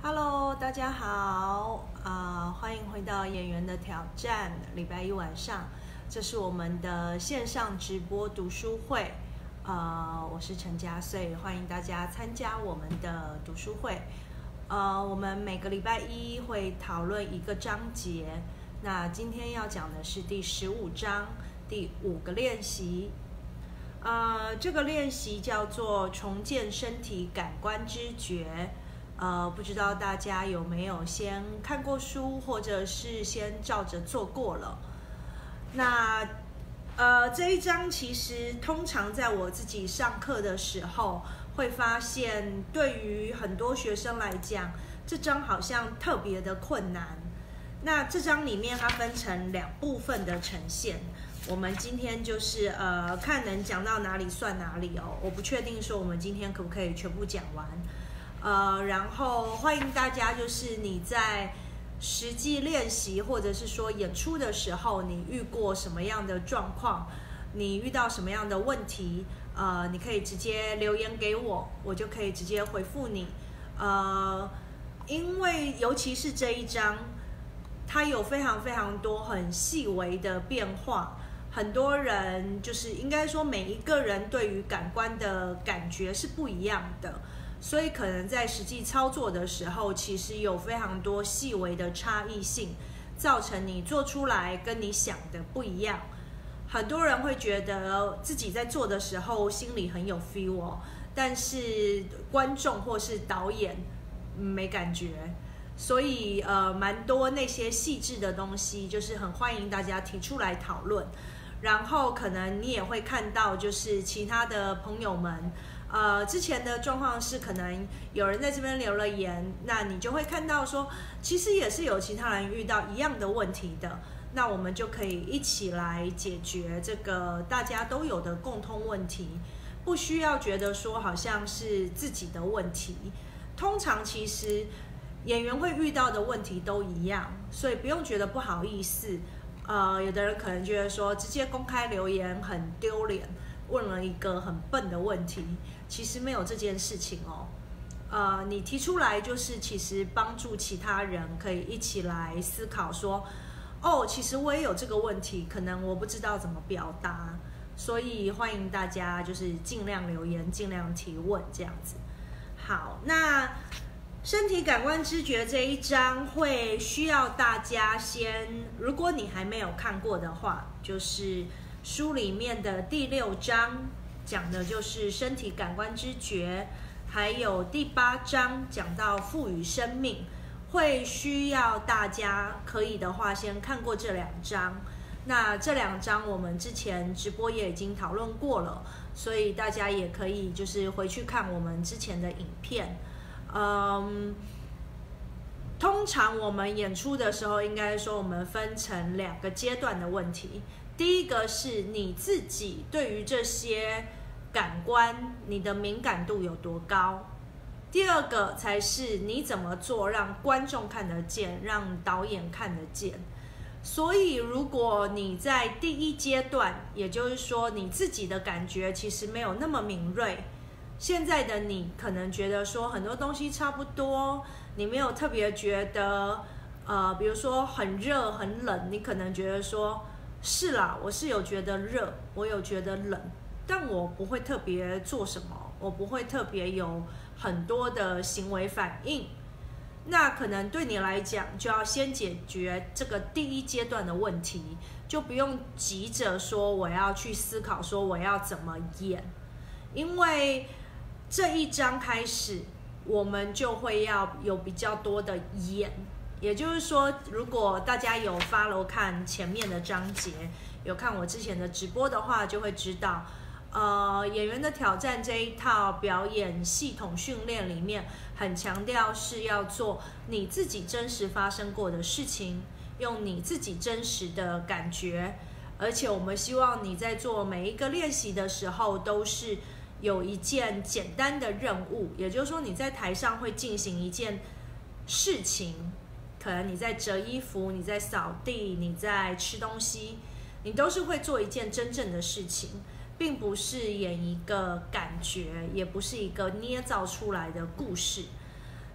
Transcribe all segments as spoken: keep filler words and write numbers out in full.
Hello， 大家好，啊、呃，欢迎回到演员的挑战。礼拜一晚上，这是我们的线上直播读书会。呃，我是陈嘉穗，欢迎大家参加我们的读书会。呃，我们每个礼拜一会讨论一个章节。那今天要讲的是第十五章第五个练习。呃，这个练习叫做重建身体感官知觉。呃，不知道大家有没有先看过书，或者是先照着做过了？那呃，这一章其实通常在我自己上课的时候，会发现对于很多学生来讲，这章好像特别的困难。那这章里面它分成两部分的呈现，我们今天就是呃看能讲到哪里算哪里哦，我不确定说我们今天可不可以全部讲完。呃，然后欢迎大家，就是你在实际练习或者是说演出的时候，你遇过什么样的状况，你遇到什么样的问题，呃，你可以直接留言给我，我就可以直接回复你。呃，因为尤其是这一章，它有非常非常多很细微的变化，很多人就是应该说每一个人对于感官的感觉是不一样的。所以可能在实际操作的时候，其实有非常多细微的差异性，造成你做出来跟你想的不一样。很多人会觉得自己在做的时候心里很有 feel 哦，但是观众或是导演没感觉。所以呃，蛮多那些细致的东西，就是很欢迎大家提出来讨论。然后可能你也会看到，就是其他的朋友们。呃，之前的状况是可能有人在这边留了言，那你就会看到说，其实也是有其他人遇到一样的问题的，那我们就可以一起来解决这个大家都有的共通问题，不需要觉得说好像是自己的问题。通常其实演员会遇到的问题都一样，所以不用觉得不好意思。呃，有的人可能觉得说直接公开留言很丢脸，问了一个很笨的问题。其实没有这件事情哦，呃，你提出来就是其实帮助其他人可以一起来思考说，哦，其实我也有这个问题，可能我不知道怎么表达，所以欢迎大家就是尽量留言，尽量提问这样子。好，那身体感官知觉这一章会需要大家先，如果你还没有看过的话，就是书里面的第六章。讲的就是身体感官知觉，还有第八章讲到赋予生命，会需要大家可以的话先看过这两章。那这两章我们之前直播也已经讨论过了，所以大家也可以就是回去看我们之前的影片。嗯，通常我们演出的时候，应该说我们分成两个阶段的问题。第一个是你自己对于这些感官，你的敏感度有多高？第二个才是你怎么做让观众看得见，让导演看得见。所以如果你在第一阶段，也就是说你自己的感觉其实没有那么敏锐，现在的你可能觉得说很多东西差不多，你没有特别觉得呃，比如说很热很冷，你可能觉得说是啦，我是有觉得热，我有觉得冷，但我不会特别做什么，我不会特别有很多的行为反应。那可能对你来讲，就要先解决这个第一阶段的问题，就不用急着说我要去思考说我要怎么演，因为这一章开始，我们就会要有比较多的演。也就是说，如果大家有 follow 看前面的章节，有看我之前的直播的话，就会知道，呃，演员的挑战这一套表演系统训练里面，很强调是要做你自己真实发生过的事情，用你自己真实的感觉，而且我们希望你在做每一个练习的时候，都是有一件简单的任务，也就是说你在台上会进行一件事情。可能你在折衣服，你在扫地，你在吃东西，你都是会做一件真正的事情，并不是演一个感觉，也不是一个捏造出来的故事。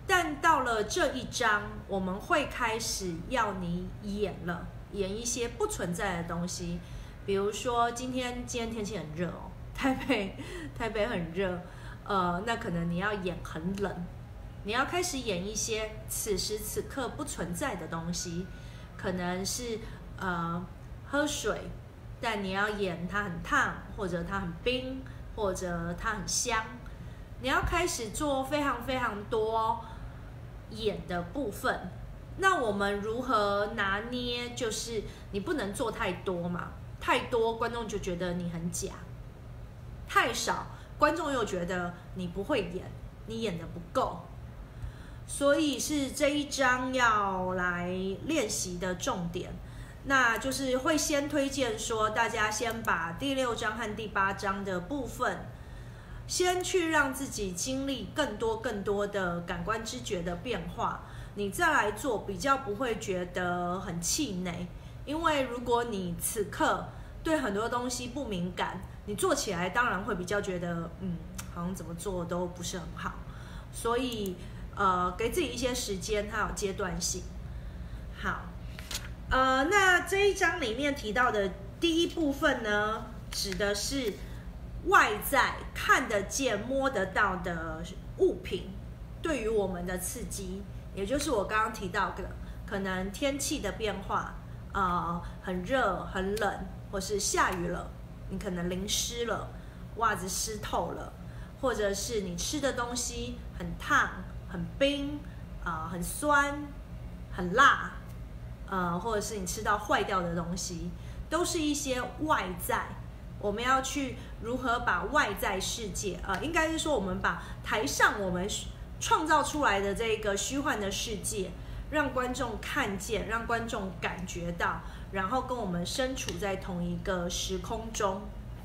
但到了这一章，我们会开始要你演了，演一些不存在的东西，比如说今天今天天气很热哦，台北台北很热，呃，那可能你要演很冷，你要开始演一些此时此刻不存在的东西，可能是呃喝水，但你要演它很烫，或者它很冰，或者它很香，你要开始做非常非常多演的部分。那我们如何拿捏？就是你不能做太多嘛，太多观众就觉得你很假，太少观众又觉得你不会演，你演的不够。所以是这一章要来练习的重点，那就是会先推荐说，大家先把第六章和第八章的部分，先去让自己经历更多更多的感官知觉的变化，你再来做，比较不会觉得很气馁。因为如果你此刻对很多东西不敏感，你做起来当然会比较觉得，嗯，好像怎么做都不是很好。所以呃，给自己一些时间，它有阶段性。好，呃，那这一章里面提到的第一部分呢，指的是外在看得见、摸得到的物品对于我们的刺激，也就是我刚刚提到的，可能天气的变化，呃，很热、很冷，或是下雨了，你可能淋湿了，袜子湿透了，或者是你吃的东西很烫。很冰，啊、呃，很酸，很辣，呃，或者是你吃到坏掉的东西，都是一些外在。我们要去如何把外在世界，呃，应该是说我们把台上我们创造出来的这个虚幻的世界，让观众看见，让观众感觉到，然后跟我们身处在同一个时空中。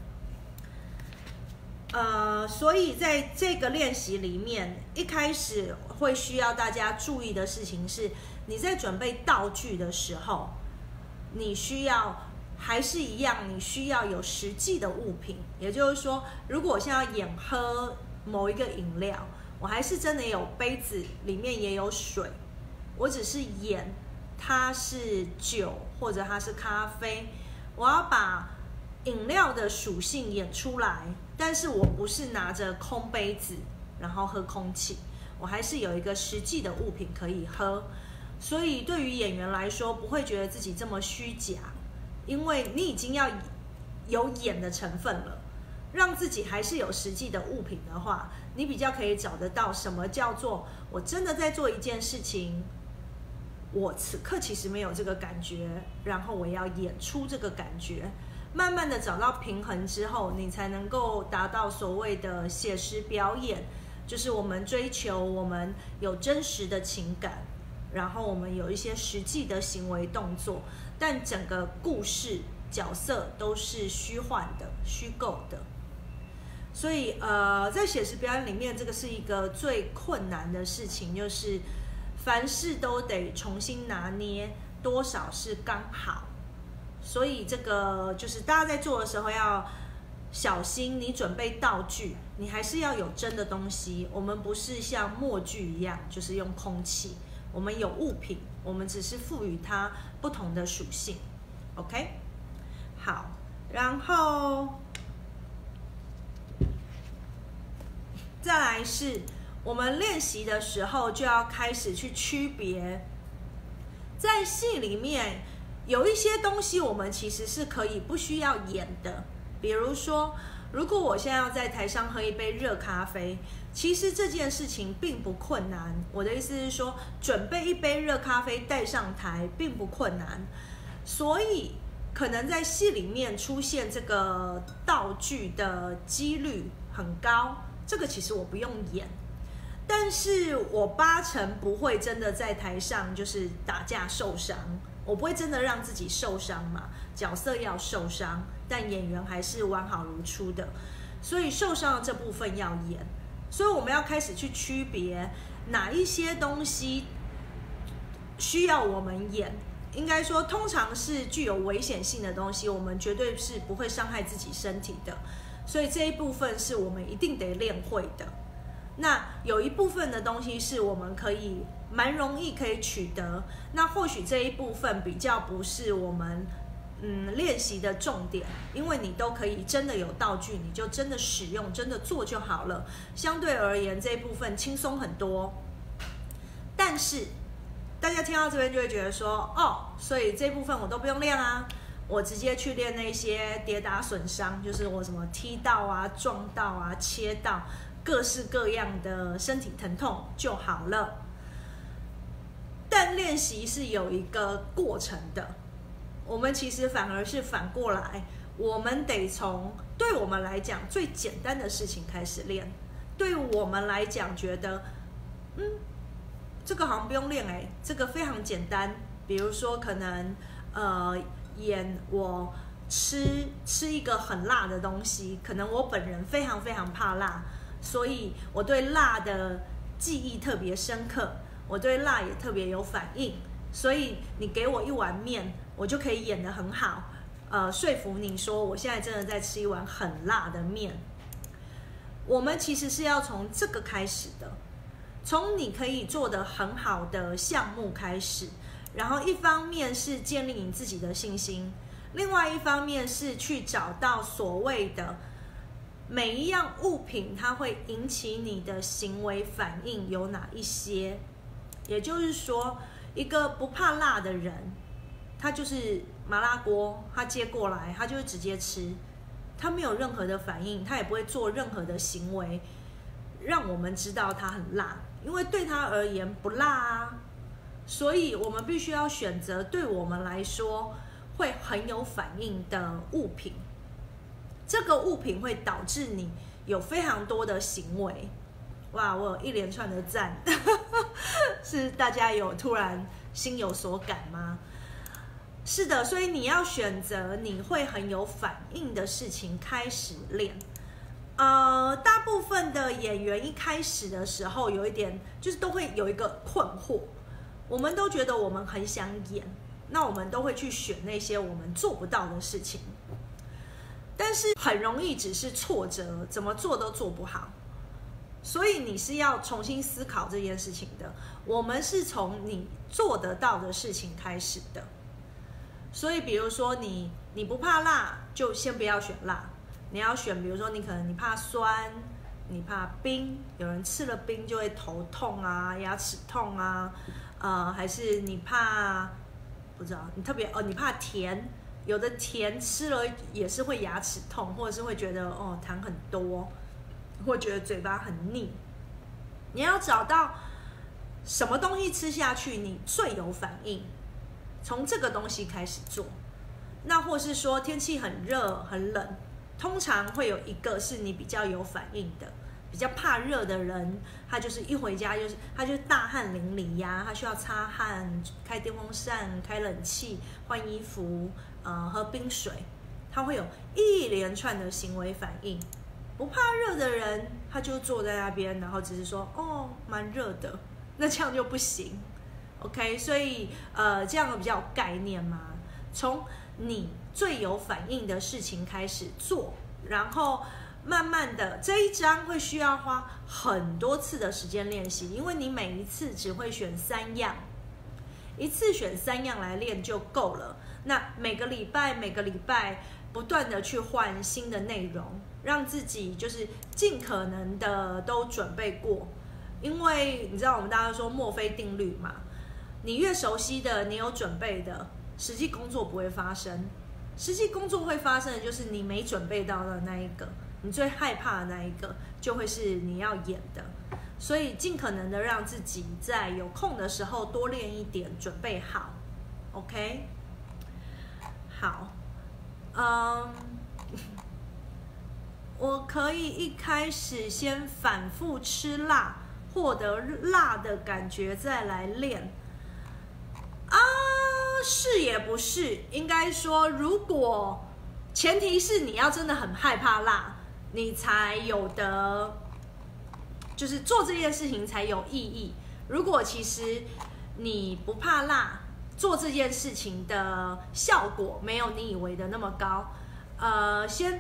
呃，所以在这个练习里面，一开始会需要大家注意的事情是，你在准备道具的时候，你需要还是一样，你需要有实际的物品。也就是说，如果我现在要演喝某一个饮料，我还是真的有杯子，里面也有水，我只是演它是酒或者它是咖啡，我要把饮料的属性演出来。但是我不是拿着空杯子然后喝空气，我还是有一个实际的物品可以喝。所以对于演员来说，不会觉得自己这么虚假，因为你已经要有演的成分了，让自己还是有实际的物品的话，你比较可以找得到什么叫做我真的在做一件事情，我此刻其实没有这个感觉，然后我要演出这个感觉。慢慢的找到平衡之后，你才能够达到所谓的写实表演，就是我们追求我们有真实的情感，然后我们有一些实际的行为动作，但整个故事角色都是虚幻的、虚构的。所以呃，在写实表演里面，这个是一个最困难的事情，就是凡事都得重新拿捏，多少是刚好。所以这个就是大家在做的时候要小心，你准备道具，你还是要有真的东西。我们不是像默剧一样，就是用空气。我们有物品，我们只是赋予它不同的属性。OK， 好，然后再来是我们练习的时候就要开始去区别，在戏里面。有一些东西我们其实是可以不需要演的，比如说，如果我现在要在台上喝一杯热咖啡，其实这件事情并不困难。我的意思是说，准备一杯热咖啡带上台并不困难，所以可能在戏里面出现这个道具的几率很高，这个其实我不用演。但是我八成不会真的在台上就是打架受伤，我不会真的让自己受伤嘛，角色要受伤，但演员还是完好如初的，所以受伤的这部分要演。所以我们要开始去区别哪一些东西需要我们演，应该说通常是具有危险性的东西，我们绝对是不会伤害自己身体的，所以这一部分是我们一定得练会的。 那有一部分的东西是我们可以蛮容易可以取得，那或许这一部分比较不是我们嗯练习的重点，因为你都可以真的有道具，你就真的使用，真的做就好了。相对而言，这一部分轻松很多。但是大家听到这边就会觉得说，哦，所以这部分我都不用练啊，我直接去练那些跌打损伤，就是我什么踢到啊、撞到啊、切到，各式各样的身体疼痛就好了。但练习是有一个过程的，我们其实反而是反过来，我们得从对我们来讲最简单的事情开始练。对我们来讲，觉得嗯。这个好像不用练哎，这个非常简单。比如说，可能呃，演我吃吃一个很辣的东西，可能我本人非常非常怕辣，所以我对辣的记忆特别深刻，我对辣也特别有反应。所以你给我一碗面，我就可以演得很好，呃，说服你说我现在真的在吃一碗很辣的面。我们其实是要从这个开始的。从你可以做得很好的项目开始，然后一方面是建立你自己的信心，另外一方面是去找到所谓的每一样物品它会引起你的行为反应有哪一些。也就是说，一个不怕辣的人，他就是麻辣锅，他接过来他就会直接吃，他没有任何的反应，他也不会做任何的行为让我们知道他很辣，因为对他而言不辣啊。所以我们必须要选择对我们来说会很有反应的物品，这个物品会导致你有非常多的行为。哇，我有一连串的赞是大家有突然心有所感吗？是的，所以你要选择你会很有反应的事情开始练。呃，大部分的演员一开始的时候有一点就是都会有一个困惑，我们都觉得我们很想演，那我们都会去选那些我们做不到的事情，但是很容易只是挫折，怎么做都做不好。所以你是要重新思考这件事情的，我们是从你做得到的事情开始的。所以比如说你你不怕辣，就先不要选辣，你要选比如说你可能你怕酸，你怕冰，有人吃了冰就会头痛啊，牙齿痛啊，呃，还是你怕不知道你特别哦，你怕甜，有的甜吃了也是会牙齿痛，或者是会觉得哦糖很多，或觉得嘴巴很腻。你要找到什么东西吃下去你最有反应，从这个东西开始做。那或是说天气很热很冷，通常会有一个是你比较有反应的。比较怕热的人，他就是一回家就是他就是大汗淋漓呀，他需要擦汗、开电风扇、开冷气、换衣服、呃喝冰水，他会有一连串的行为反应。不怕热的人，他就坐在那边，然后只是说哦蛮热的，那这样就不行。OK， 所以呃这样比较有概念嘛，从你最有反应的事情开始做，然后慢慢的这一章会需要花很多次的时间练习，因为你每一次只会选三样，一次选三样来练就够了。那每个礼拜每个礼拜不断的去换新的内容，让自己就是尽可能的都准备过。因为你知道我们大家说墨菲定律嘛，你越熟悉的，你有准备的，实际工作不会发生。实际工作会发生的就是你没准备到的那一个，你最害怕的那一个，就会是你要演的。所以尽可能的让自己在有空的时候多练一点，准备好。OK， 好，嗯，我可以一开始先反复吃辣，获得辣的感觉，再来练。啊，是也不是，应该说，如果前提是你要真的很害怕辣，你才有的，就是做这件事情才有意义。如果其实你不怕辣，做这件事情的效果没有你以为的那么高，呃，先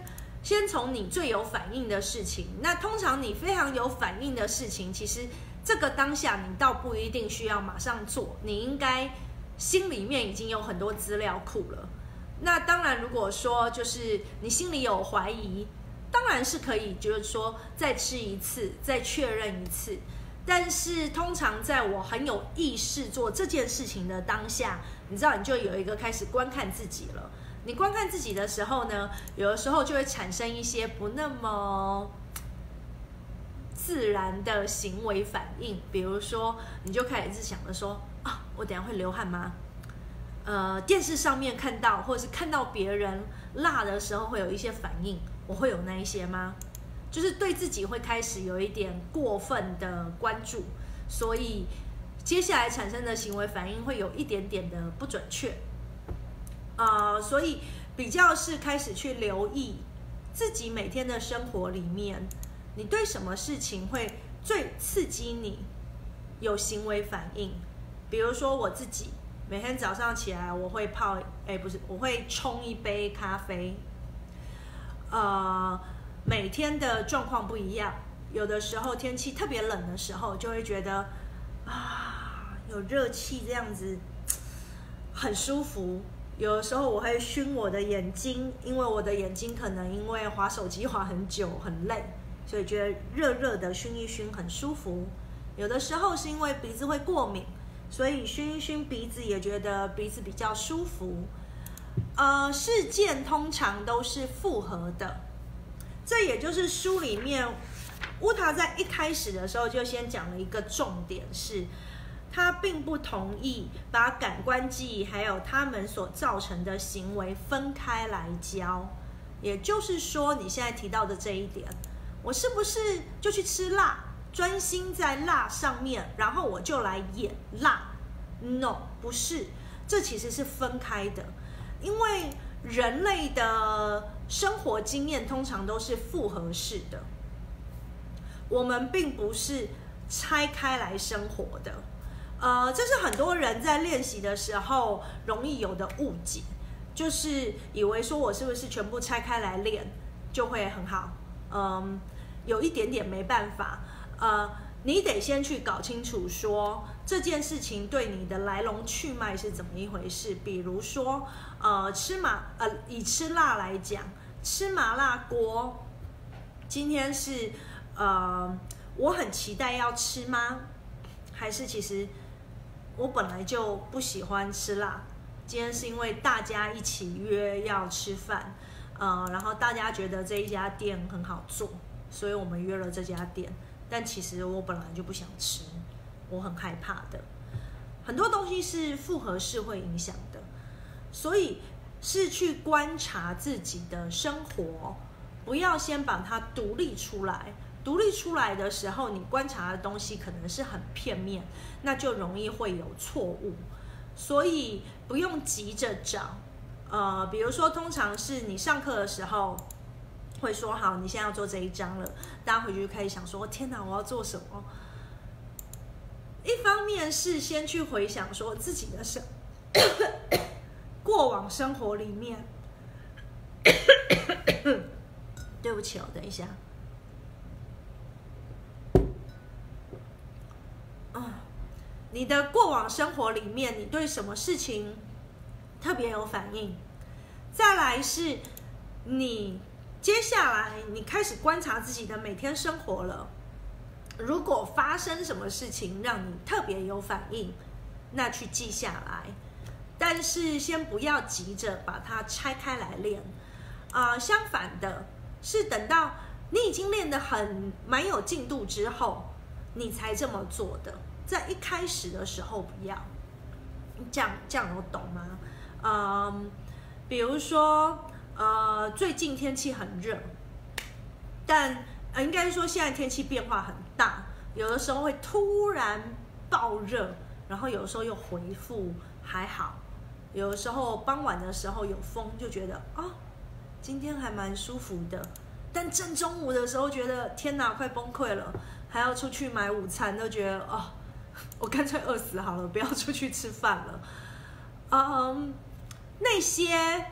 先从你最有反应的事情。那通常你非常有反应的事情，其实这个当下你倒不一定需要马上做，你应该心里面已经有很多资料库了。那当然，如果说就是你心里有怀疑，当然是可以，就是说再吃一次，再确认一次。但是通常在我很有意识做这件事情的当下，你知道，你就有一个开始观看自己了。你观看自己的时候呢，有的时候就会产生一些不那么自然的行为反应，比如说，你就开始想着说啊，我等一下会流汗吗？呃，电视上面看到，或者是看到别人辣的时候会有一些反应，我会有那一些吗？就是对自己会开始有一点过分的关注，所以接下来产生的行为反应会有一点点的不准确。呃，所以比较是开始去留意自己每天的生活里面，你对什么事情会最刺激你有行为反应。比如说我自己每天早上起来，我会泡，哎，不是，我会冲一杯咖啡。呃，每天的状况不一样，有的时候天气特别冷的时候，就会觉得啊，有热气这样子很舒服。有的时候我会熏我的眼睛，因为我的眼睛可能因为滑手机滑很久很累，所以觉得热热的熏一熏很舒服。有的时候是因为鼻子会过敏，所以熏一熏鼻子也觉得鼻子比较舒服。呃，事件通常都是复合的，这也就是书里面乌塔在一开始的时候就先讲了一个重点是，他并不同意把感官记忆还有他们所造成的行为分开来教。也就是说，你现在提到的这一点，我是不是就去吃辣，专心在辣上面，然后我就来演辣 ？No， 不是，这其实是分开的。因为人类的生活经验通常都是复合式的，我们并不是拆开来生活的。呃，这是很多人在练习的时候容易有的误解，就是以为说我是不是全部拆开来练就会很好。嗯，有一点点没办法。呃，你得先去搞清楚说这件事情对你的来龙去脉是怎么一回事。比如说，呃，吃麻呃以吃辣来讲，吃麻辣锅，今天是呃我很期待要吃吗？还是其实我本来就不喜欢吃辣，今天是因为大家一起约要吃饭，呃，然后大家觉得这一家店很好做，所以我们约了这家店。但其实我本来就不想吃，我很害怕的。很多东西是复合式会影响的，所以是去观察自己的生活，不要先把它独立出来。独立出来的时候，你观察的东西可能是很片面，那就容易会有错误。所以不用急着找。呃，比如说，通常是你上课的时候会说好，你现在要做这一章了，大家回去就开始想说，天哪，我要做什么？一方面是先去回想说自己的生过往生活里面，对不起哦，等一下。嗯，你的过往生活里面，你对什么事情特别有反应？再来是你接下来你开始观察自己的每天生活了，如果发生什么事情让你特别有反应，那去记下来。但是先不要急着把它拆开来练。啊、呃，相反的是等到你已经练得很蛮有进度之后，你才这么做的。在一开始的时候不要。这样这样有懂吗？嗯，比如说呃，最近天气很热，但呃，应该说现在天气变化很大，有的时候会突然爆热，然后有的时候又回复还好，有的时候傍晚的时候有风，就觉得啊、哦，今天还蛮舒服的。但正中午的时候觉得天哪，快崩溃了，还要出去买午餐，都觉得哦，我干脆饿死好了，不要出去吃饭了。嗯，那些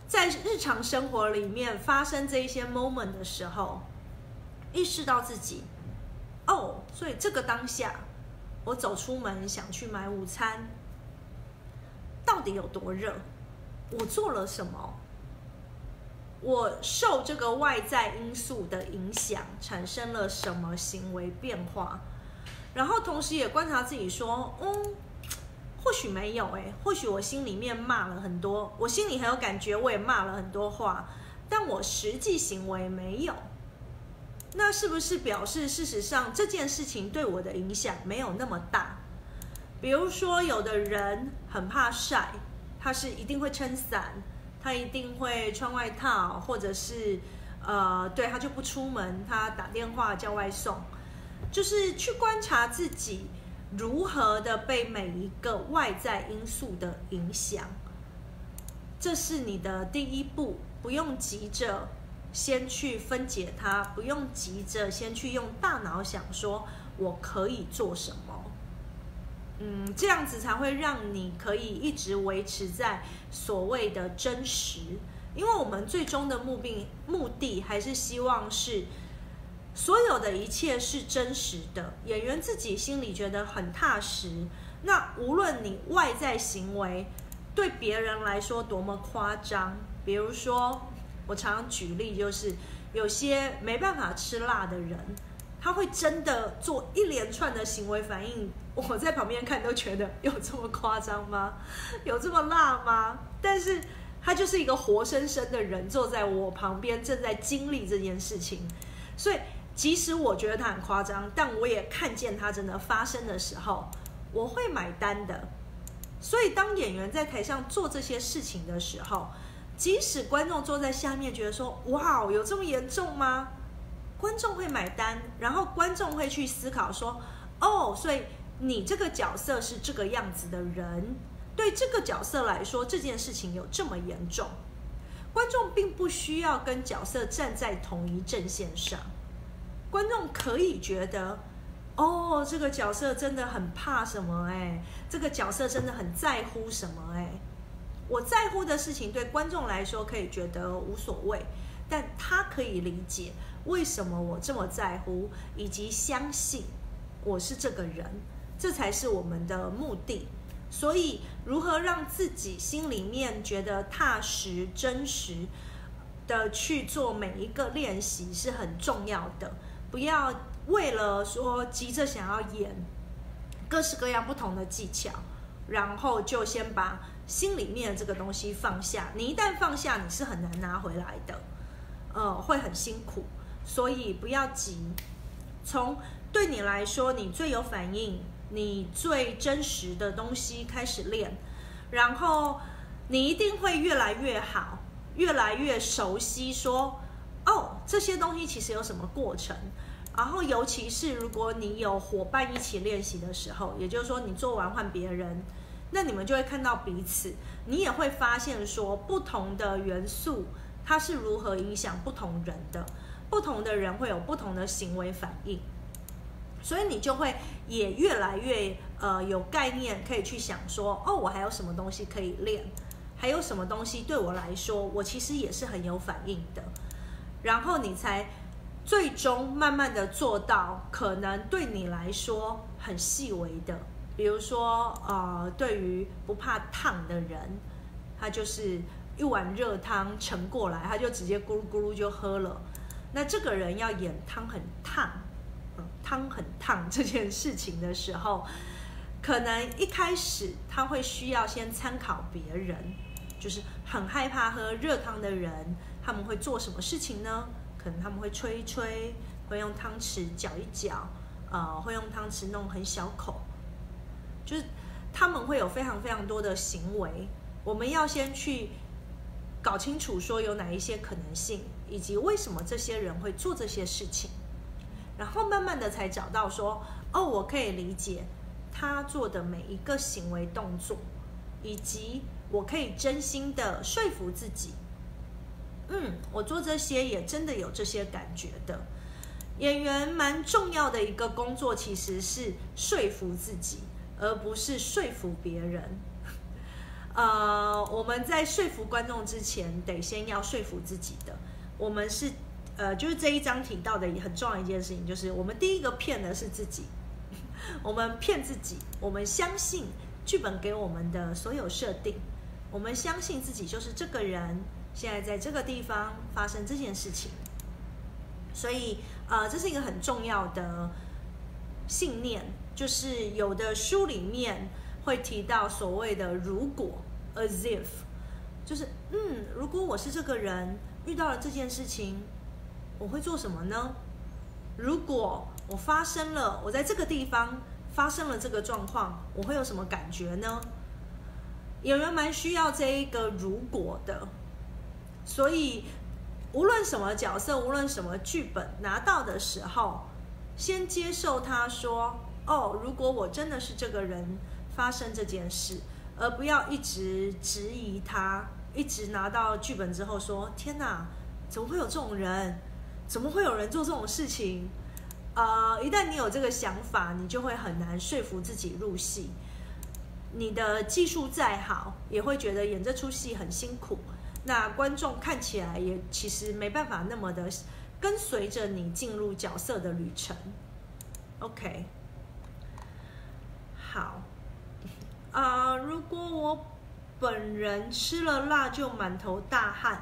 在日常生活里面发生这一些 moment 的时候，意识到自己，哦，所以这个当下，我走出门想去买午餐，到底有多热？我做了什么？我受这个外在因素的影响，产生了什么行为变化？然后同时也观察自己说，嗯，或许没有哎、欸，或许我心里面骂了很多，我心里很有感觉，我也骂了很多话，但我实际行为没有。那是不是表示事实上这件事情对我的影响没有那么大？比如说有的人很怕晒，他是一定会撑伞，他一定会穿外套，或者是呃，对，他就不出门，他打电话叫外送，就是去观察自己如何的被每一个外在因素的影响。这是你的第一步，不用急着先去分解它，不用急着先去用大脑想说我可以做什么。嗯，这样子才会让你可以一直维持在所谓的真实，因为我们最终的目的目的还是希望是所有的一切是真实的，演员自己心里觉得很踏实。那无论你外在行为对别人来说多么夸张，比如说我常常举例，就是有些没办法吃辣的人，他会真的做一连串的行为反应，我在旁边看都觉得有这么夸张吗？有这么辣吗？但是他就是一个活生生的人坐在我旁边，正在经历这件事情。所以即使我觉得他很夸张，但我也看见他真的发生的时候，我会买单的。所以当演员在台上做这些事情的时候，即使观众坐在下面觉得说哇，有这么严重吗？观众会买单，然后观众会去思考说，哦，所以你这个角色是这个样子的人，对这个角色来说这件事情有这么严重。观众并不需要跟角色站在同一阵线上，观众可以觉得，哦，这个角色真的很怕什么哎，这个角色真的很在乎什么哎。我在乎的事情对观众来说可以觉得无所谓，但他可以理解为什么我这么在乎，以及相信我是这个人，这才是我们的目的。所以如何让自己心里面觉得踏实真实的去做每一个练习是很重要的，不要为了说急着想要演各式各样不同的技巧，然后就先把心里面这个东西放下。你一旦放下，你是很难拿回来的，呃，会很辛苦。所以不要急，从对你来说你最有反应、你最真实的东西开始练，然后你一定会越来越好，越来越熟悉说，哦，这些东西其实有什么过程。然后尤其是如果你有伙伴一起练习的时候，也就是说你做完换别人，那你们就会看到彼此，你也会发现说不同的元素它是如何影响不同人的，不同的人会有不同的行为反应，所以你就会也越来越呃有概念，可以去想说，哦，我还有什么东西可以练，还有什么东西对我来说我其实也是很有反应的，然后你才最终慢慢的做到可能对你来说很细微的，比如说呃对于不怕烫的人，他就是一碗热汤盛过来，他就直接咕噜咕噜就喝了。那这个人要演汤很烫，嗯，汤很烫这件事情的时候，可能一开始他会需要先参考别人，就是很害怕喝热汤的人，他们会做什么事情呢？可能他们会吹一吹，会用汤匙搅一搅，呃，会用汤匙弄很小口，就是他们会有非常非常多的行为，我们要先去搞清楚说有哪一些可能性，以及为什么这些人会做这些事情，然后慢慢的才找到说，哦，我可以理解他做的每一个行为动作，以及我可以真心的说服自己，嗯，我做这些也真的有这些感觉的。演员蛮重要的一个工作其实是说服自己，而不是说服别人。 呃，我们在说服观众之前，得先要说服自己的。我们是，呃，就是这一章提到的很重要一件事情，就是我们第一个骗的是自己，我们骗自己，我们相信剧本给我们的所有设定，我们相信自己就是这个人，现在在这个地方发生这件事情，所以，呃，这是一个很重要的信念，就是有的书里面会提到所谓的如果 as if， 就是嗯，如果我是这个人遇到了这件事情，我会做什么呢？如果我发生了，我在这个地方发生了这个状况，我会有什么感觉呢？演员蛮需要这一个如果的，所以无论什么角色，无论什么剧本拿到的时候，先接受他说，哦，如果我真的是这个人发生这件事，而不要一直质疑他，一直拿到剧本之后说，天哪，怎么会有这种人？怎么会有人做这种事情？呃，一旦你有这个想法，你就会很难说服自己入戏。你的技术再好，也会觉得演这出戏很辛苦。那观众看起来也其实没办法那么的跟随着你进入角色的旅程。OK， 好，啊、呃，如果我本人吃了辣就满头大汗，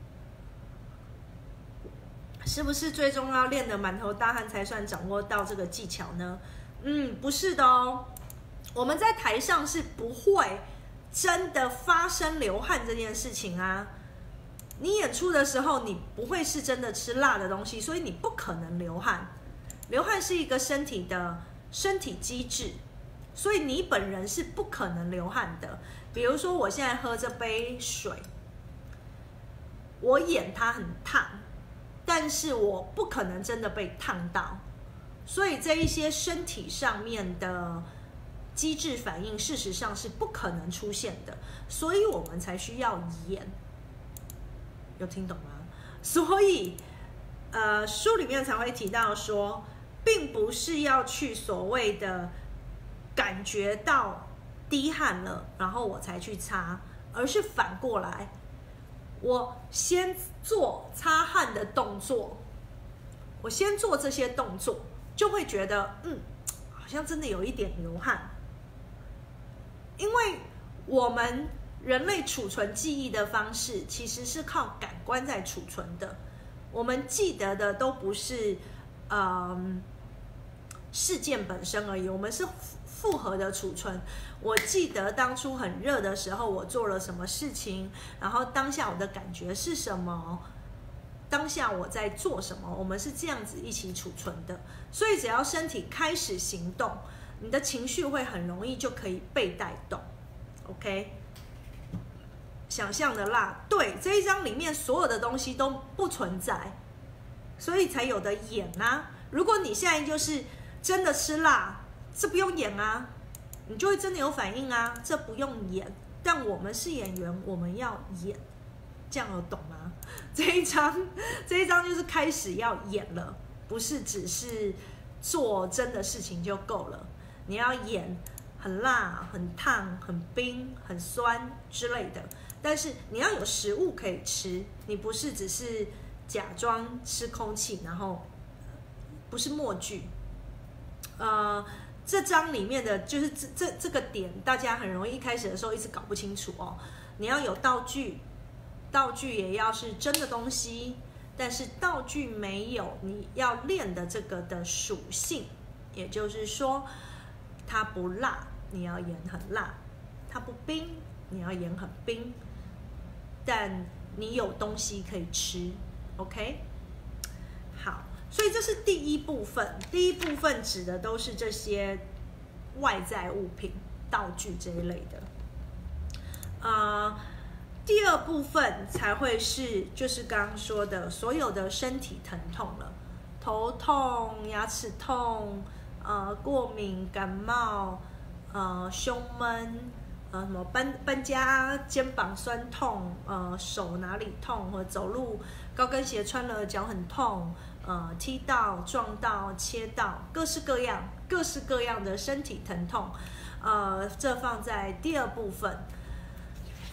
是不是最终要练得满头大汗才算掌握到这个技巧呢？嗯，不是的哦。我们在台上是不会真的发生流汗这件事情啊。你演出的时候，你不会是真的吃辣的东西，所以你不可能流汗。流汗是一个身体的身体机制，所以你本人是不可能流汗的。比如说，我现在喝这杯水，我演它很烫，但是我不可能真的被烫到，所以这一些身体上面的机制反应，事实上是不可能出现的，所以我们才需要演。有听懂吗？所以，呃，书里面才会提到说，并不是要去所谓的感觉到滴汗了，然后我才去擦，而是反过来，我先做擦汗的动作，我先做这些动作，就会觉得，嗯，好像真的有一点流汗。因为我们人类储存记忆的方式其实是靠感官在储存的，我们记得的都不是嗯事件本身而已，我们是复合的储存。我记得当初很热的时候我做了什么事情，然后当下我的感觉是什么，当下我在做什么，我们是这样子一起储存的。所以只要身体开始行动，你的情绪会很容易就可以被带动。 OK， 想象的辣，对，这一章里面所有的东西都不存在，所以才有的演啊。如果你现在就是真的吃辣，这不用演啊，你就会真的有反应啊，这不用演。但我们是演员，我们要演，这样有懂吗？这一章这一章就是开始要演了，不是只是做真的事情就够了，你要演很辣、很烫、很冰、很酸之类的。但是你要有食物可以吃，你不是只是假装吃空气，然后不是默剧。呃，这章里面的就是这这这个点，大家很容易一开始的时候一直搞不清楚哦。你要有道具，道具也要是真的东西，但是道具没有你要练的这个的属性，也就是说，它不辣，你要演很辣；它不冰，你要演很冰。但你有东西可以吃 ，OK？ 好，所以这是第一部分。第一部分指的都是这些外在物品、道具这一类的。呃，第二部分才会是就是刚刚说的所有的身体疼痛了，头痛、牙齿痛、呃过敏、感冒、呃胸闷。呃，什么搬搬家、肩膀酸痛，呃，手哪里痛，或者走路高跟鞋穿了脚很痛，呃，踢到、撞到、切到，各式各样、各式各样的身体疼痛，呃，这放在第二部分。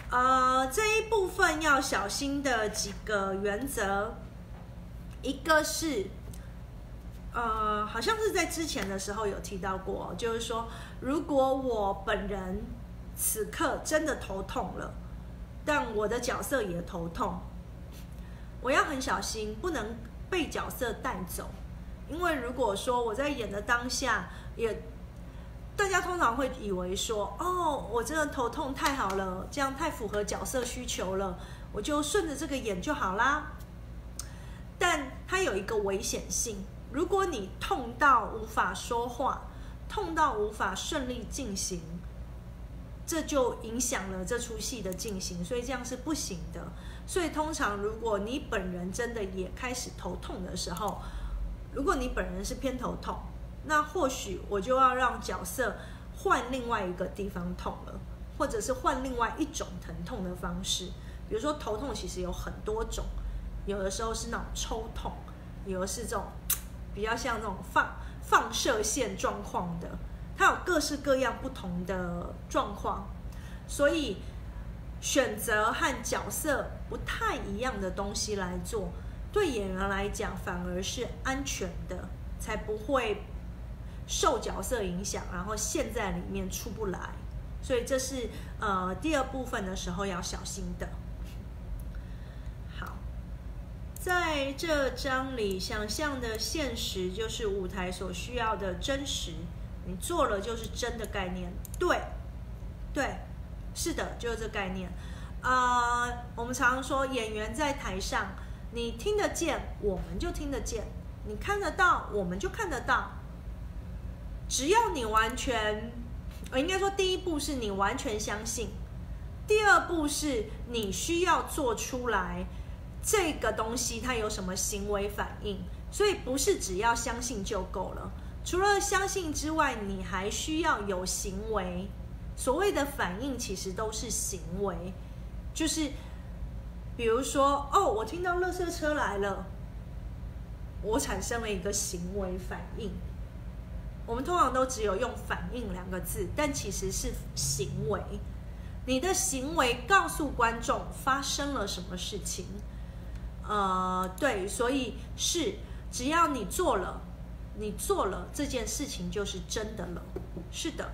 呃，这一部分要小心的几个原则，一个是，呃，好像是在之前的时候有提到过，就是说，如果我本人此刻真的头痛了，但我的角色也头痛，我要很小心，不能被角色带走。因为如果说我在演的当下，也大家通常会以为说，哦，我真的头痛太好了，这样太符合角色需求了，我就顺着这个演就好啦。但它有一个危险性，如果你痛到无法说话，痛到无法顺利进行，这就影响了这出戏的进行，所以这样是不行的。所以通常如果你本人真的也开始头痛的时候，如果你本人是偏头痛，那或许我就要让角色换另外一个地方痛了，或者是换另外一种疼痛的方式。比如说头痛其实有很多种，有的时候是那种抽痛，有的是这种比较像那种放放射线状况的，它有各式各样不同的状况，所以选择和角色不太一样的东西来做，对演员来讲反而是安全的，才不会受角色影响，然后陷在里面出不来。所以这是呃第二部分的时候要小心的。好，在这章里，想象的现实就是舞台所需要的真实，你做了就是真的概念。对，对，是的，就是这概念。呃，我们常常说演员在台上，你听得见，我们就听得见；你看得到，我们就看得到。只要你完全，呃，应该说第一步是你完全相信，第二步是你需要做出来这个东西它有什么行为反应，所以不是只要相信就够了。除了相信之外，你还需要有行为。所谓的反应其实都是行为，就是比如说，哦，我听到垃圾车来了，我产生了一个行为反应。我们通常都只有用反应两个字，但其实是行为。你的行为告诉观众发生了什么事情。呃，对，所以是只要你做了，你做了这件事情就是真的了。是的，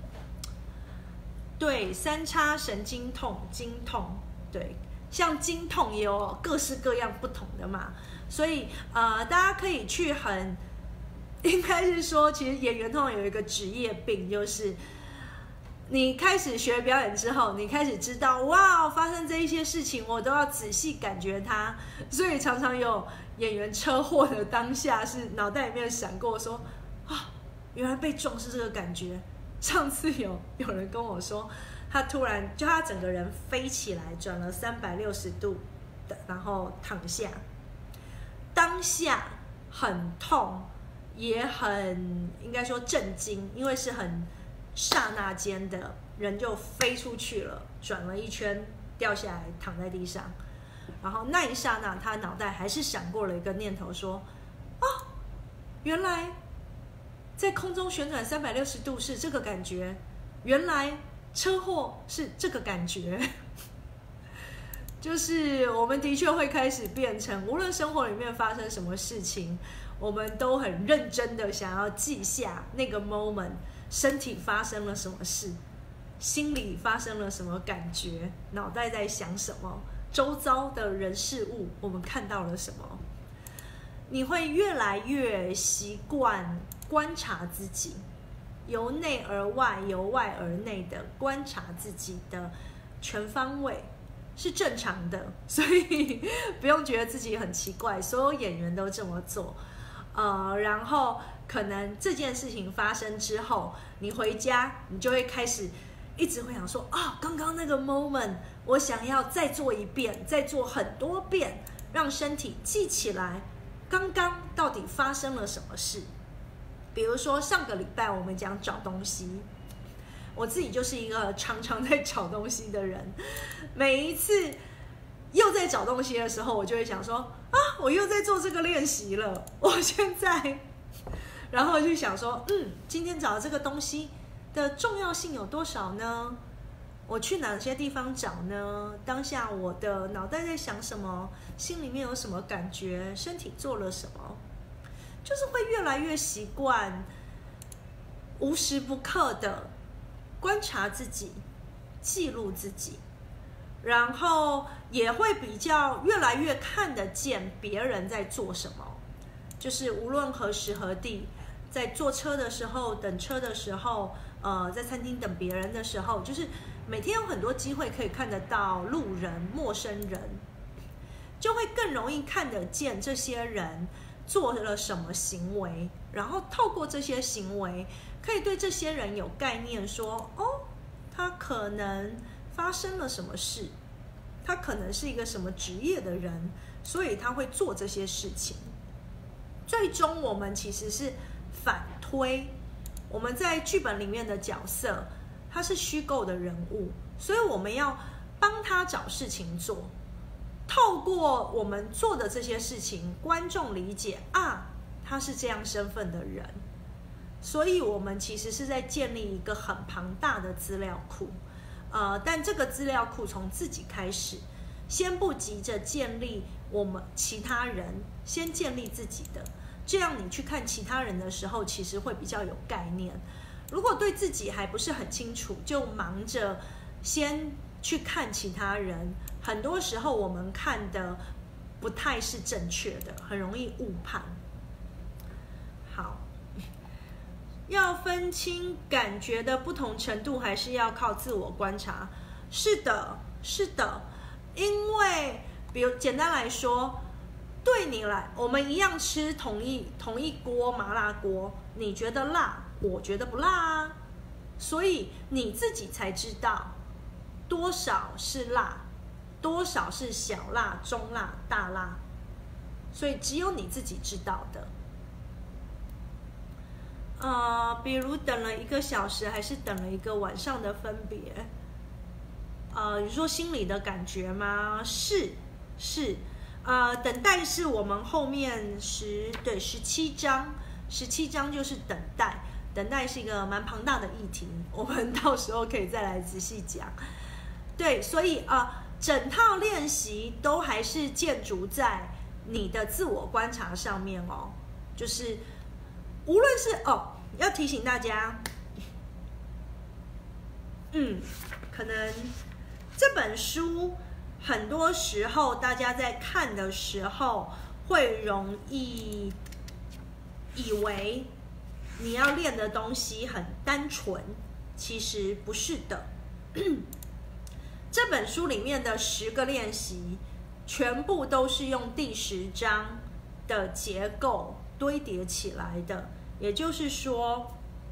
对，三叉神经痛、经痛，对，像经痛也有各式各样不同的嘛，所以呃，大家可以去很。应该是说，其实演员通常有一个职业病，就是你开始学表演之后，你开始知道，哇，发生这一些事情，我都要仔细感觉它。所以常常有演员车祸的当下，是脑袋里面闪过说，啊，原来被撞是这个感觉。上次有有人跟我说，他突然就他整个人飞起来，转了三百六十度的，然后躺下，当下很痛。也很应该说震惊，因为是很刹那间的，人就飞出去了，转了一圈，掉下来躺在地上。然后那一刹那，他脑袋还是闪过了一个念头，说：“哦，原来在空中旋转三百六十度是这个感觉，原来车祸是这个感觉。”就是我们的确会开始变成，无论生活里面发生什么事情，我们都很认真的想要记下那个 moment， 身体发生了什么事，心里发生了什么感觉，脑袋在想什么，周遭的人事物我们看到了什么。你会越来越习惯观察自己，由内而外，由外而内的观察自己的全方位。是正常的，所以不用觉得自己很奇怪，所有演员都这么做。呃，然后可能这件事情发生之后，你回家你就会开始一直会想说，啊、哦，刚刚那个 moment， 我想要再做一遍，再做很多遍，让身体记起来刚刚到底发生了什么事。比如说上个礼拜我们讲找东西。我自己就是一个常常在找东西的人，每一次又在找东西的时候，我就会想说啊，我又在做这个练习了。我现在，然后就想说，嗯，今天找的这个东西的重要性有多少呢？ 我去哪些地方找呢？当下我的脑袋在想什么？心里面有什么感觉？身体做了什么？就是会越来越习惯无时不刻的观察自己，记录自己，然后也会比较越来越看得见别人在做什么。就是无论何时何地，在坐车的时候、等车的时候，呃，在餐厅等别人的时候，就是每天有很多机会可以看得到路人、陌生人，就会更容易看得见这些人做了什么行为，然后透过这些行为，可以对这些人有概念说，哦，他可能发生了什么事，他可能是一个什么职业的人，所以他会做这些事情。最终我们其实是反推，我们在剧本里面的角色，他是虚构的人物，所以我们要帮他找事情做。透过我们做的这些事情，观众理解啊，他是这样身份的人，所以我们其实是在建立一个很庞大的资料库。呃，但这个资料库从自己开始，先不急着建立我们其他人，先建立自己的，这样你去看其他人的时候，其实会比较有概念。如果对自己还不是很清楚，就忙着先去看其他人，很多时候我们看的不太是正确的，很容易误判。好，要分清感觉的不同程度，还是要靠自我观察。是的，是的，因为比如简单来说，对你来，我们一样吃同一同一锅麻辣锅，你觉得辣，我觉得不辣啊，所以你自己才知道多少是辣，多少是小辣、中辣、大辣，所以只有你自己知道的。呃，比如等了一个小时，还是等了一个晚上的分别。呃，你说心里的感觉吗？是是，呃，等待是我们后面十对十七章，十七章就是等待，等待是一个蛮庞大的议题，我们到时候可以再来仔细讲。对，所以啊、呃，整套练习都还是建筑在你的自我观察上面哦，就是无论是哦，要提醒大家，嗯，可能这本书很多时候大家在看的时候会容易以为你要练的东西很单纯，其实不是的。这本书里面的十个练习，全部都是用第十章的结构堆叠起来的。也就是说，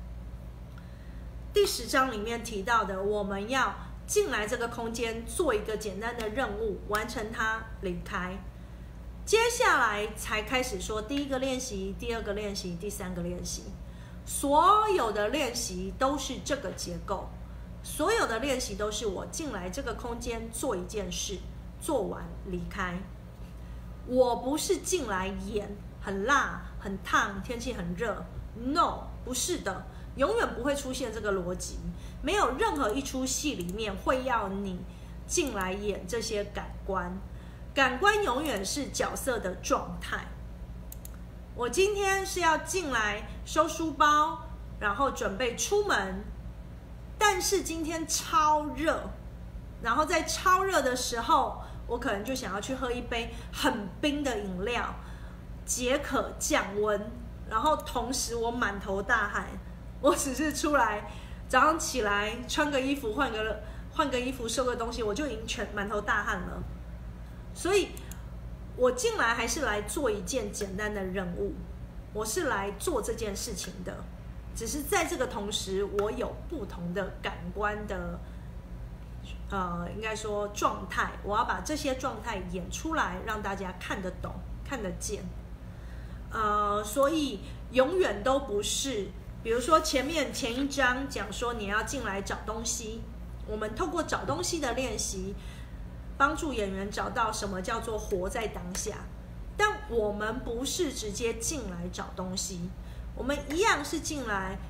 第十章里面提到的，我们要进来这个空间，做一个简单的任务，完成它，离开。接下来才开始说第一个练习、第二个练习、第三个练习。所有的练习都是这个结构，所有的练习都是我进来这个空间做一件事，做完离开。我不是进来演很辣、很烫，天气很热 ，no， 不是的，永远不会出现这个逻辑。没有任何一出戏里面会要你进来演这些感官，感官永远是角色的状态。我今天是要进来收书包，然后准备出门，但是今天超热，然后在超热的时候，我可能就想要去喝一杯很冰的饮料，解渴降温，然后同时我满头大汗，我只是出来早上起来穿个衣服，换个换个衣服，收个东西，我就已经全满头大汗了。所以我进来还是来做一件简单的任务，我是来做这件事情的，只是在这个同时，我有不同的感官的呃，应该说状态，我要把这些状态演出来，让大家看得懂、看得见。呃，所以永远都不是，比如说前面前一章讲说你要进来找东西，我们透过找东西的练习，帮助演员找到什么叫做活在当下。但我们不是直接进来找东西，我们一样是进来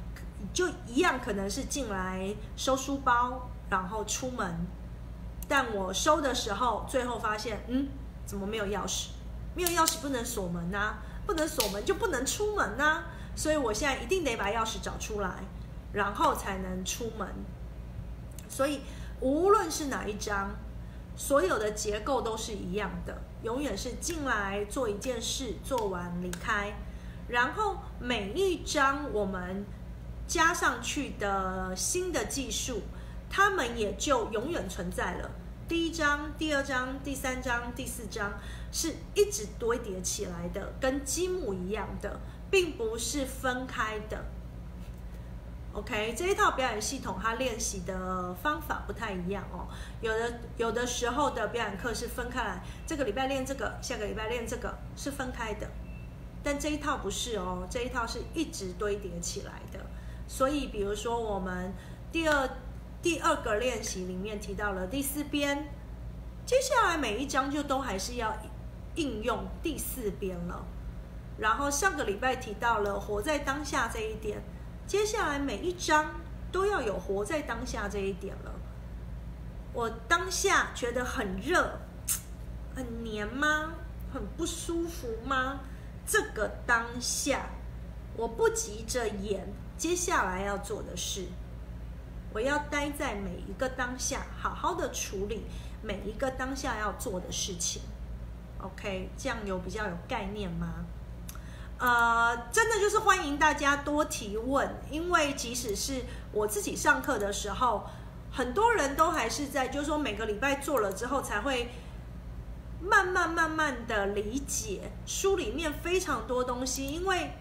就一样可能是进来收书包，然后出门，但我收的时候，最后发现，嗯，怎么没有钥匙？没有钥匙不能锁门啊，不能锁门就不能出门啊，所以我现在一定得把钥匙找出来，然后才能出门。所以无论是哪一章，所有的结构都是一样的，永远是进来做一件事，做完离开。然后每一章我们加上去的新的技术，它们也就永远存在了。第一章、第二章、第三章、第四章是一直堆叠起来的，跟积木一样的，并不是分开的。OK， 这一套表演系统它练习的方法不太一样哦。有的有的时候的表演课是分开来，这个礼拜练这个，下个礼拜练这个，是分开的。但这一套不是哦，这一套是一直堆叠起来的。所以，比如说我们第二第二个练习里面提到了第四边，接下来每一章就都还是要应用第四边了。然后上个礼拜提到了活在当下这一点。接下来每一章都要有活在当下这一点了。我当下觉得很热，很黏吗？很不舒服吗？这个当下，我不急着演接下来要做的事，我要待在每一个当下，好好的处理每一个当下要做的事情。OK， 这样有比较有概念吗？呃，真的就是欢迎大家多提问，因为即使是我自己上课的时候，很多人都还是在，就是说每个礼拜做了之后，才会慢慢慢慢的理解书里面非常多东西，因为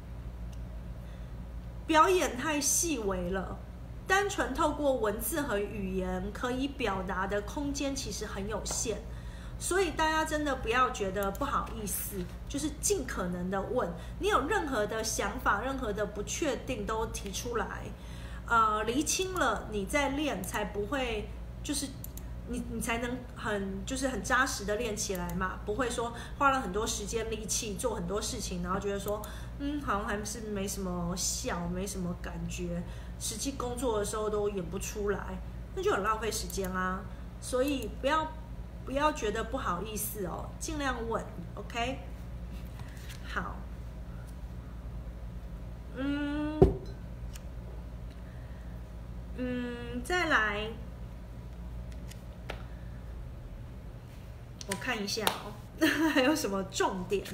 表演太细微了，单纯透过文字和语言可以表达的空间其实很有限。所以大家真的不要觉得不好意思，就是尽可能的问，你有任何的想法、任何的不确定都提出来，呃，厘清了你再练，才不会就是你你才能很就是很扎实的练起来嘛，不会说花了很多时间力气做很多事情，然后觉得说嗯好像还是没什么效，没什么感觉，实际工作的时候都演不出来，那就很浪费时间啊。所以不要。不要觉得不好意思哦，尽量问 ，OK？ 好，嗯嗯，再来，我看一下哦，还有什么重点？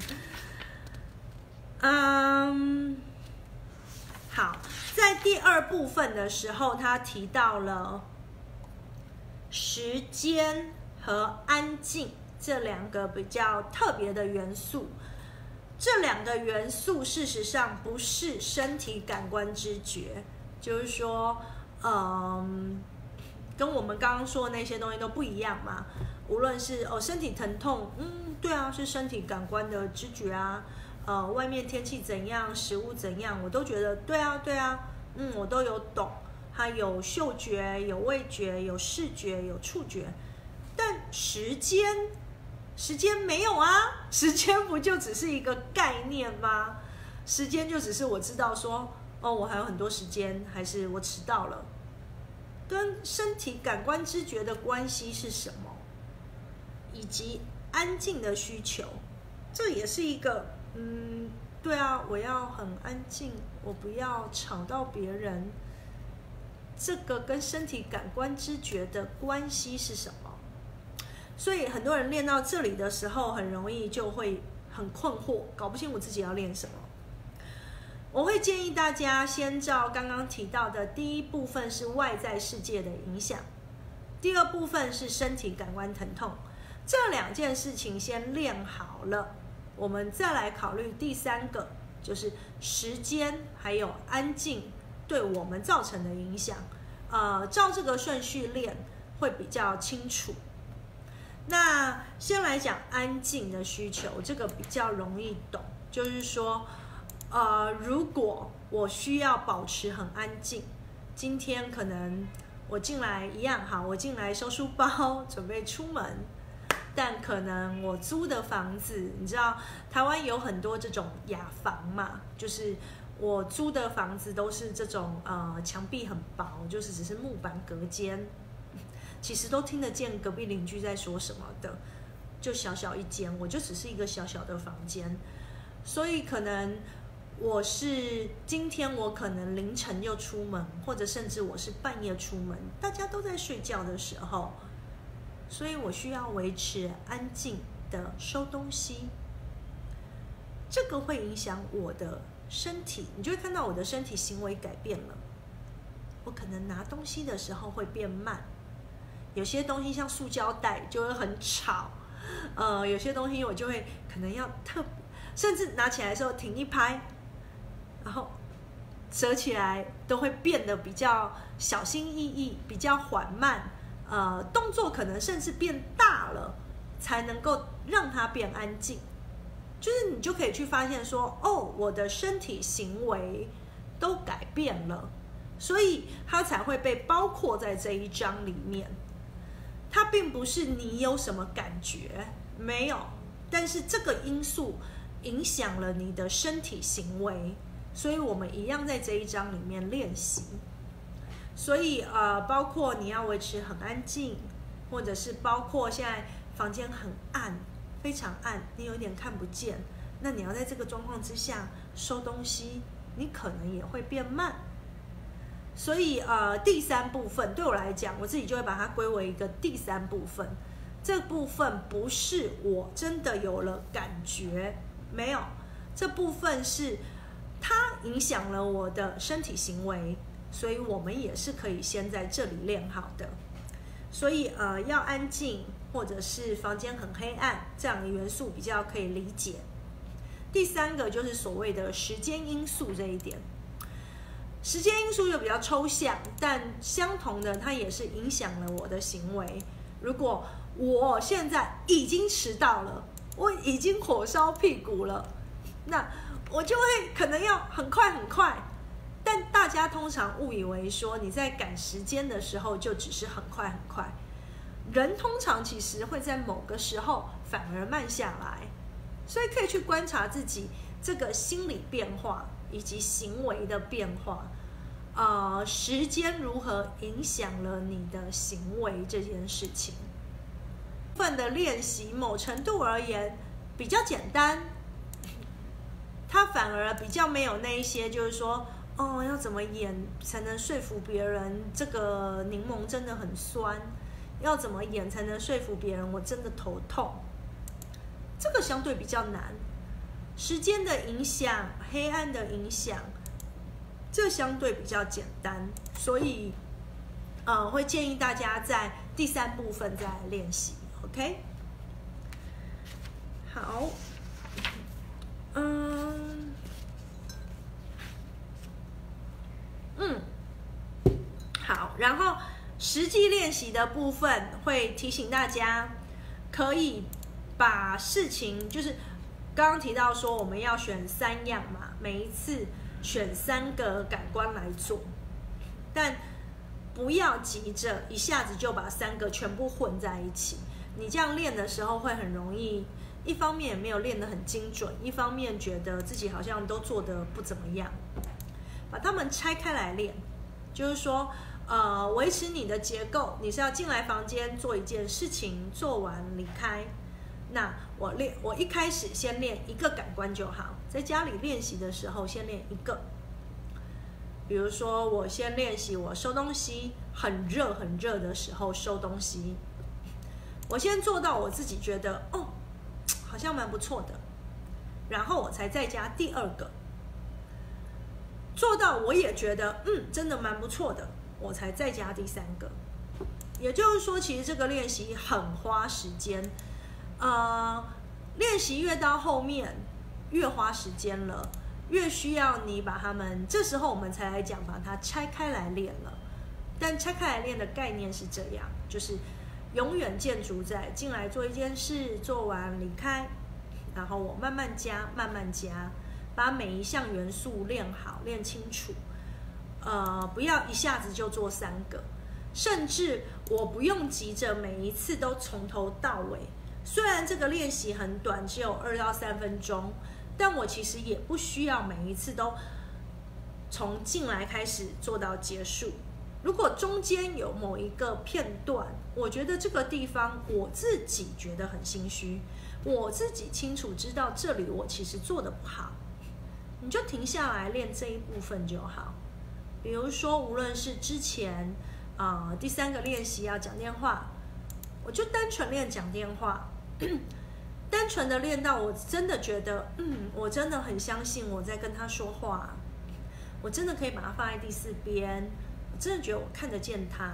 嗯，好，在第二部分的时候，他提到了时间和安静这两个比较特别的元素。这两个元素事实上不是身体感官知觉，就是说嗯，跟我们刚刚说的那些东西都不一样嘛。无论是哦身体疼痛，嗯对啊，是身体感官的知觉啊。呃外面天气怎样，食物怎样，我都觉得对啊对啊，嗯我都有懂。它有嗅觉，有味觉，有视觉，有触觉。但时间，时间没有啊，时间不就只是一个概念吗？时间就只是我知道说，哦，我还有很多时间，还是我迟到了，跟身体感官知觉的关系是什么？以及安静的需求，这也是一个，嗯，对啊，我要很安静，我不要吵到别人，这个跟身体感官知觉的关系是什么？所以很多人练到这里的时候，很容易就会很困惑，搞不清楚自己要练什么。我会建议大家先照刚刚提到的，第一部分是外在世界的影响，第二部分是身体感官疼痛，这两件事情先练好了，我们再来考虑第三个，就是时间还有安静对我们造成的影响。呃，照这个顺序练会比较清楚。那先来讲安静的需求，这个比较容易懂，就是说，呃，如果我需要保持很安静，今天可能我进来一样好，我进来收书包，准备出门，但可能我租的房子，你知道台湾有很多这种雅房嘛，就是我租的房子都是这种呃墙壁很薄，就是只是木板隔间，其实都听得见隔壁邻居在说什么的。就小小一间，我就只是一个小小的房间，所以可能我是今天我可能凌晨就出门，或者甚至我是半夜出门，大家都在睡觉的时候，所以我需要维持安静的收东西，这个会影响我的身体，你就会看到我的身体行为改变了。我可能拿东西的时候会变慢，有些东西像塑胶袋就会很吵。呃，有些东西我就会可能要特，甚至拿起来的时候停一拍，然后折起来都会变得比较小心翼翼，比较缓慢。呃，动作可能甚至变大了，才能够让它变安静。就是你就可以去发现说，哦，我的身体行为都改变了，所以它才会被包括在这一章里面。它并不是你有什么感觉，没有，但是这个因素影响了你的身体行为，所以我们一样在这一章里面练习。所以呃，包括你要维持很安静，或者是包括现在房间很暗，非常暗，你有点看不见，那你要在这个状况之下收东西，你可能也会变慢。所以呃，第三部分对我来讲，我自己就会把它归为一个第三部分。这部分不是我真的有了感觉，没有，这部分是它影响了我的身体行为，所以我们也是可以先在这里练好的。所以呃，要安静，或者是房间很黑暗，这样的元素比较可以理解。第三个就是所谓的时间因素这一点。时间因素又比较抽象，但相同的，它也是影响了我的行为。如果我现在已经迟到了，我已经火烧屁股了，那我就会可能要很快很快。但大家通常误以为说你在赶时间的时候就只是很快很快，人通常其实会在某个时候反而慢下来，所以可以去观察自己这个心理变化以及行为的变化，呃，时间如何影响了你的行为这件事情。部分的练习某程度而言比较简单，它反而比较没有那一些就是说，哦，要怎么演才能说服别人这个柠檬真的很酸，要怎么演才能说服别人我真的头痛，这个相对比较难。时间的影响，黑暗的影响，这相对比较简单，所以呃，会建议大家在第三部分再来练习 ，OK？ 好，嗯嗯，好，然后实际练习的部分会提醒大家，可以把事情就是。刚刚提到说我们要选三样嘛，每一次选三个感官来做，但不要急着一下子就把三个全部混在一起。你这样练的时候会很容易，一方面也没有练得很精准，一方面觉得自己好像都做得不怎么样。把它们拆开来练，就是说，呃，维持你的结构，你是要进来房间做一件事情，做完离开。那我练，我一开始先练一个感官就好，在家里练习的时候先练一个。比如说，我先练习我收东西，很热很热的时候收东西，我先做到我自己觉得哦，好像蛮不错的，然后我才再加第二个，做到我也觉得嗯，真的蛮不错的，我才再加第三个。也就是说，其实这个练习很花时间。呃，练习越到后面，越花时间了，越需要你把它们，这时候我们才来讲把它拆开来练了。但拆开来练的概念是这样，就是永远建筑在进来做一件事，做完离开，然后我慢慢加，慢慢加，把每一项元素练好，练清楚。呃，不要一下子就做三个，甚至我不用急着每一次都从头到尾。虽然这个练习很短，只有二到三分钟，但我其实也不需要每一次都从进来开始做到结束。如果中间有某一个片段，我觉得这个地方我自己觉得很心虚，我自己清楚知道这里我其实做得不好，你就停下来练这一部分就好。比如说，无论是之前啊、呃、第三个练习要讲电话，我就单纯练讲电话，单纯的练到我真的觉得，嗯，我真的很相信我在跟他说话，我真的可以把它放在第四边，我真的觉得我看得见他，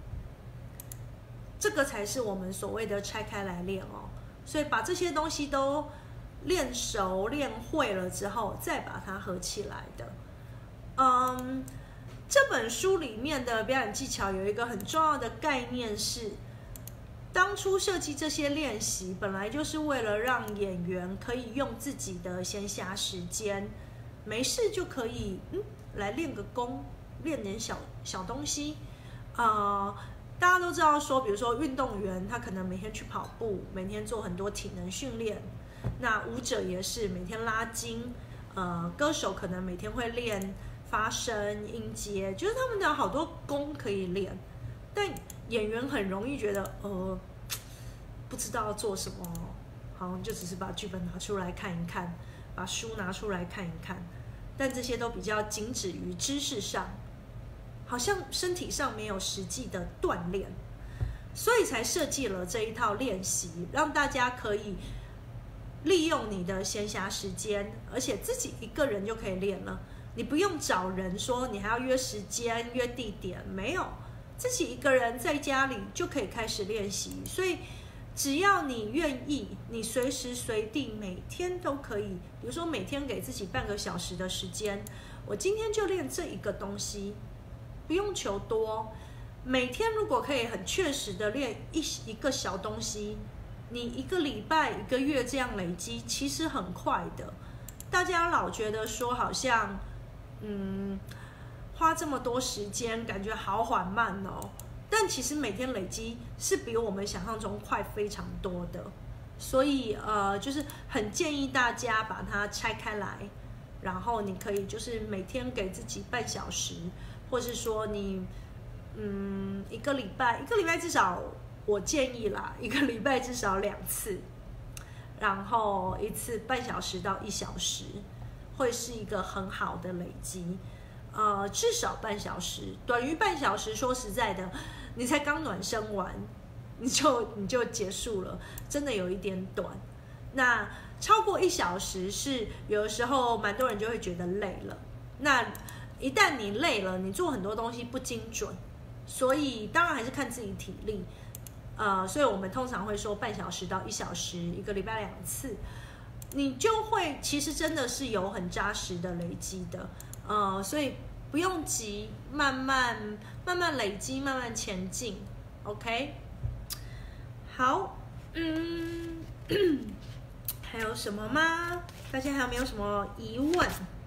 这个才是我们所谓的拆开来练哦。所以把这些东西都练熟、练会了之后，再把它合起来的。嗯，这本书里面的表演技巧有一个很重要的概念是，当初设计这些练习本来就是为了让演员可以用自己的闲暇时间，没事就可以嗯来练个功，练点小小东西。呃，大家都知道说，比如说运动员他可能每天去跑步，每天做很多体能训练，那舞者也是每天拉筋，呃，歌手可能每天会练发声、音阶，就是他们的好多功可以练，但演员很容易觉得呃不知道要做什么，好像就只是把剧本拿出来看一看，把书拿出来看一看，但这些都比较仅止于知识上，好像身体上没有实际的锻炼，所以才设计了这一套练习，让大家可以利用你的闲暇时间，而且自己一个人就可以练了，你不用找人说你还要约时间、约地点，没有，自己一个人在家里就可以开始练习。所以只要你愿意，你随时随地每天都可以，比如说每天给自己半个小时的时间，我今天就练这一个东西，不用求多，每天如果可以很确实的练一一个小东西，你一个礼拜、一个月这样累积，其实很快的。大家老觉得说好像，嗯，花这么多时间，感觉好缓慢哦。但其实每天累积是比我们想象中快非常多的。所以呃，就是很建议大家把它拆开来，然后你可以就是每天给自己半小时，或是说你嗯一个礼拜，一个礼拜至少。我建议啦，一个礼拜至少两次，然后一次半小时到一小时，会是一个很好的累积。呃，至少半小时，短于半小时，说实在的，你才刚暖身完，你就你就结束了，真的有一点短。那超过一小时是有的时候蛮多人就会觉得累了。那一旦你累了，你做很多东西不精准，所以当然还是看自己体力。呃，所以我们通常会说半小时到一小时，一个礼拜两次，你就会其实真的是有很扎实的累积的，呃，所以不用急，慢慢慢慢累积，慢慢前进 ，OK？ 好，嗯，还有什么吗？大家还有没有什么疑问？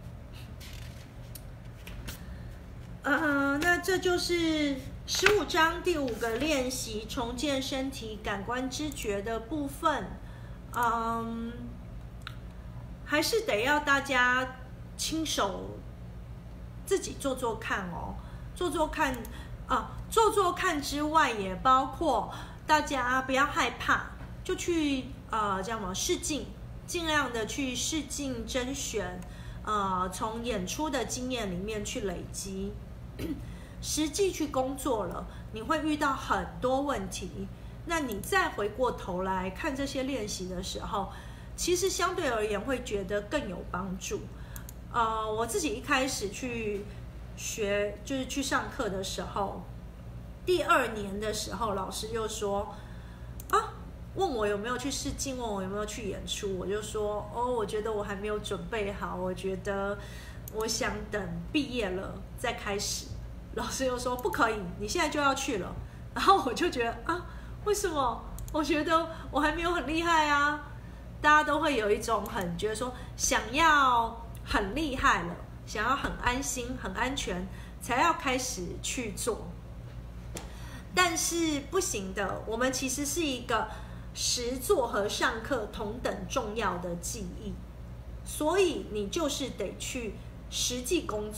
呃，那这就是十五章第五个练习，重建身体感官知觉的部分。嗯，还是得要大家亲手自己做做看哦，做做看啊，做做看之外，也包括大家不要害怕，就去呃叫什么试镜，尽量的去试镜甄选，呃，从演出的经验里面去累积。实际去工作了，你会遇到很多问题。那你再回过头来看这些练习的时候，其实相对而言会觉得更有帮助。呃，我自己一开始去学，就是去上课的时候，第二年的时候，老师又说啊，问我有没有去试镜，问我有没有去演出，我就说哦，我觉得我还没有准备好，我觉得我想等毕业了再开始。老师又说不可以，你现在就要去了。然后我就觉得啊，为什么？我觉得我还没有很厉害啊。大家都会有一种很觉得说，想要很厉害了，想要很安心、很安全，才要开始去做。但是不行的，我们其实是一个实作和上课同等重要的记忆，所以你就是得去实际工作。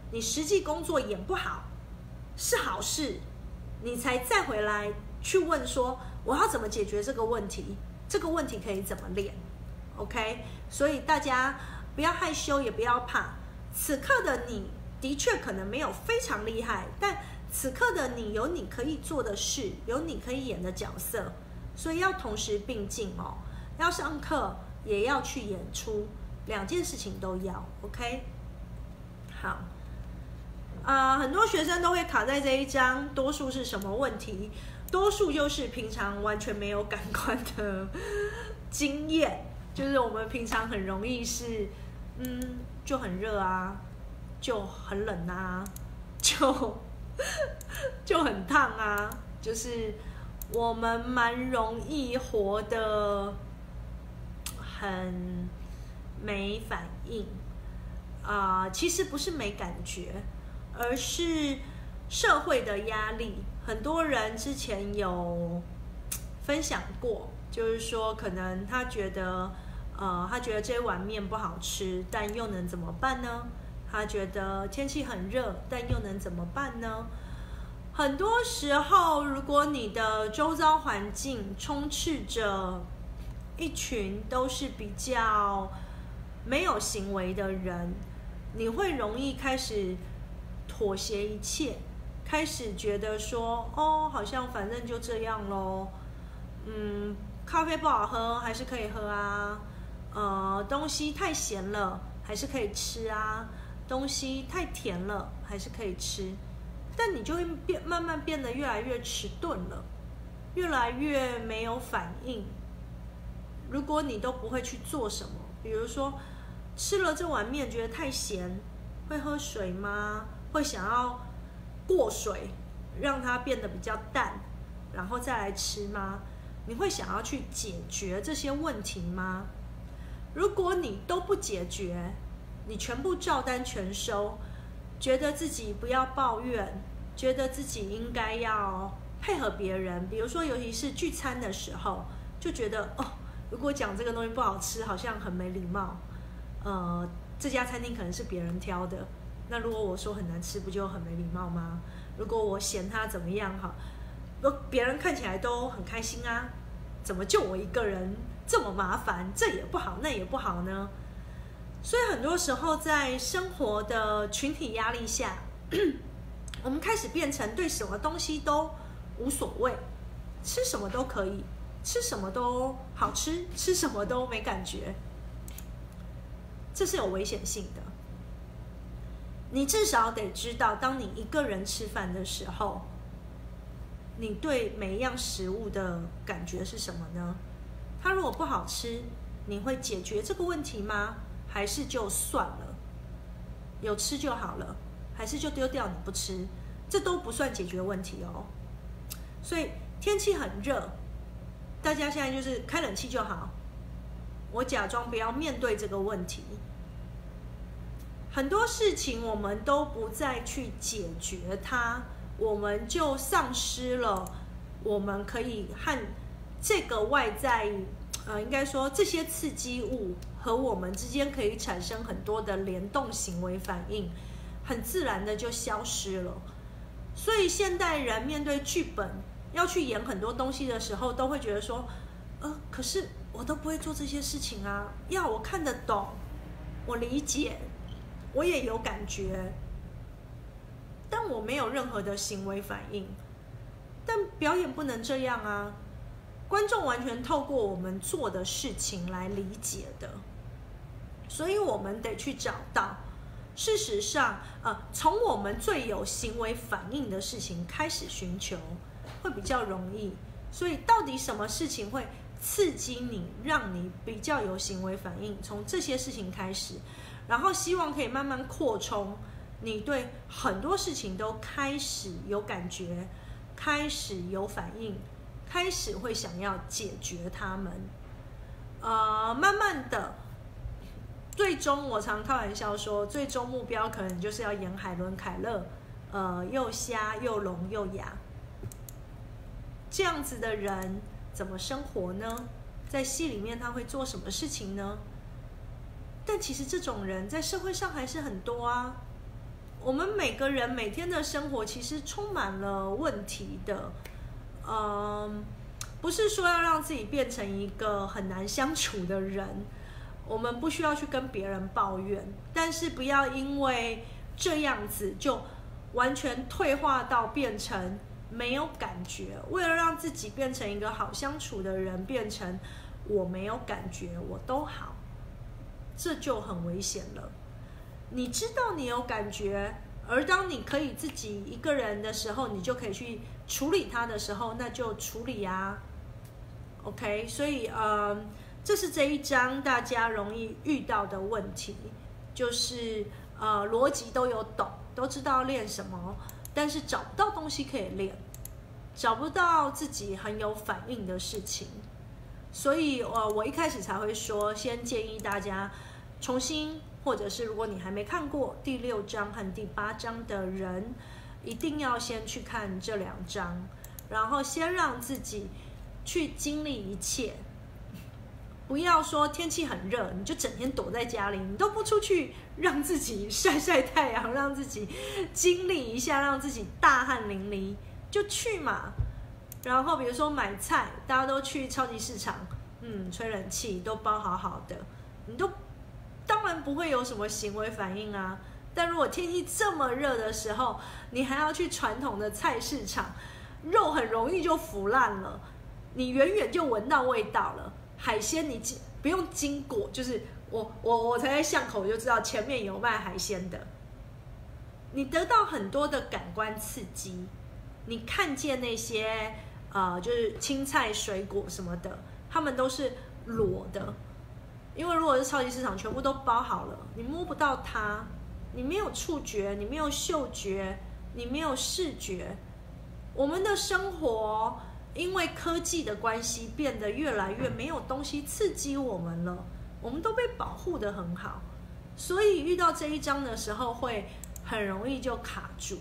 你实际工作演不好是好事，你才再回来去问说我要怎么解决这个问题，这个问题可以怎么练 OK。 所以大家不要害羞，也不要怕，此刻的你的确可能没有非常厉害，但此刻的你有你可以做的事，有你可以演的角色，所以要同时并进哦。要上课也要去演出，两件事情都要 OK。 好啊、呃，很多学生都会卡在这一章，多数是什么问题？多数就是平常完全没有感官的经验，就是我们平常很容易是嗯就很热啊，就很冷啊，就就很烫啊，就是我们蛮容易活得很没反应啊、呃，其实不是没感觉，而是社会的压力。很多人之前有分享过，就是说可能他觉得呃，他觉得这碗面不好吃，但又能怎么办呢？他觉得天气很热，但又能怎么办呢？很多时候，如果你的周遭环境充斥着一群都是比较没有行为的人，你会容易开始妥协一切，开始觉得说，哦，好像反正就这样咯，嗯，咖啡不好喝还是可以喝啊，呃，东西太咸了还是可以吃啊，东西太甜了还是可以吃，但你就会变慢慢变得越来越迟钝了，越来越没有反应。如果你都不会去做什么，比如说吃了这碗面觉得太咸，会喝水吗？会想要过水让它变得比较淡，然后再来吃吗？你会想要去解决这些问题吗？如果你都不解决，你全部照单全收，觉得自己不要抱怨，觉得自己应该要配合别人，比如说尤其是聚餐的时候，就觉得哦，如果讲这个东西不好吃，好像很没礼貌。呃，这家餐厅可能是别人挑的，那如果我说很难吃，不就很没礼貌吗？如果我嫌它怎么样好，别人看起来都很开心啊，怎么就我一个人这么麻烦？这也不好，那也不好呢？所以很多时候在生活的群体压力下，我们开始变成对什么东西都无所谓，吃什么都可以，吃什么都好吃，吃什么都没感觉，这是有危险性的。你至少得知道，当你一个人吃饭的时候，你对每一样食物的感觉是什么呢？它如果不好吃，你会解决这个问题吗？还是就算了，有吃就好了，还是就丢掉你不吃？这都不算解决问题哦。所以天气很热，大家现在就是开冷气就好，我假装不要面对这个问题。很多事情我们都不再去解决它，我们就丧失了我们可以和这个外在呃，应该说这些刺激物和我们之间可以产生很多的联动行为反应，很自然的就消失了。所以现代人面对剧本要去演很多东西的时候，都会觉得说，呃，可是我都不会做这些事情啊，要我看得懂，我理解，我也有感觉，但我没有任何的行为反应。但表演不能这样啊，观众完全透过我们做的事情来理解的，所以我们得去找到，事实上，呃，从我们最有行为反应的事情开始寻求，会比较容易。所以，到底什么事情会刺激你，让你比较有行为反应？从这些事情开始，然后希望可以慢慢扩充，你对很多事情都开始有感觉，开始有反应。开始会想要解决它们，呃，慢慢的，最终我常开玩笑说，最终目标可能就是要演海伦凯勒，呃，又瞎又聋又哑，这样子的人怎么生活呢？在戏里面他会做什么事情呢？但其实这种人在社会上还是很多啊， 我们每个人每天的生活其实充满了问题的，嗯，不是说要让自己变成一个很难相处的人，我们不需要去跟别人抱怨，但是不要因为这样子就完全退化到变成没有感觉，为了让自己变成一个好相处的人，变成我没有感觉，我都好，这就很危险了。你知道你有感觉，而当你可以自己一个人的时候，你就可以去处理它的时候，那就处理啊。OK， 所以呃，这是这一章大家容易遇到的问题，就是呃逻辑都有懂，都知道练什么，但是找不到东西可以练，找不到自己很有反应的事情。所以呃，我一开始才会说，先建议大家重新，或者是如果你还没看过第六章和第八章的人，一定要先去看这两章，然后先让自己去经历一切。不要说天气很热，你就整天躲在家里，你都不出去，让自己晒晒太阳，让自己经历一下，让自己大汗淋漓，就去嘛。然后比如说买菜，大家都去超级市场，嗯，吹冷气都包好好的，你都当然不会有什么行为反应啊。但如果天气这么热的时候，你还要去传统的菜市场，肉很容易就腐烂了，你远远就闻到味道了。海鲜你不用经过，就是我我我才在巷口就知道前面有卖海鲜的。你得到很多的感官刺激，你看见那些呃就是青菜水果什么的，他们都是裸的，因为如果是超级市场全部都包好了，你摸不到它，你没有触觉，你没有嗅觉，你没有视觉。我们的生活因为科技的关系变得越来越没有东西刺激我们了，我们都被保护得很好，所以遇到这一章的时候会很容易就卡住。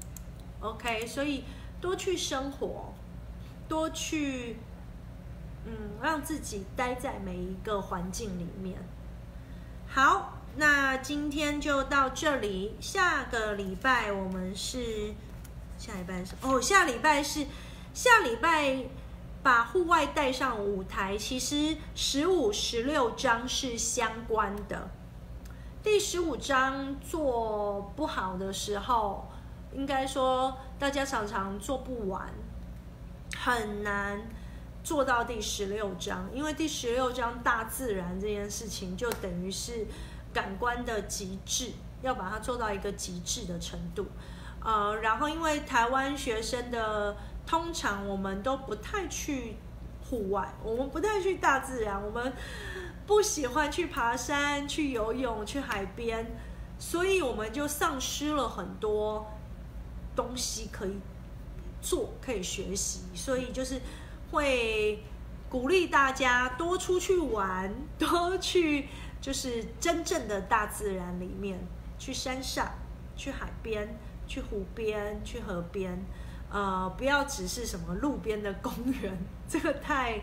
OK， 所以多去生活，多去嗯让自己待在每一个环境里面。好，那今天就到这里，下个礼拜我们是下礼拜是哦下礼拜是下礼拜把户外带上舞台，其实十五、十六章是相关的。第十五章做不好的时候，应该说大家常常做不完，很难做到第十六章，因为第十六章大自然这件事情就等于是感官的极致，要把它做到一个极致的程度。呃，然后因为台湾学生的通常我们都不太去户外，我们不太去大自然，我们不喜欢去爬山、去游泳、去海边，所以我们就丧失了很多东西可以做、可以学习。所以就是会鼓励大家多出去玩，多去就是真正的大自然里面，去山上、去海边、去湖边、去河边。呃，不要只是什么路边的公园，这个太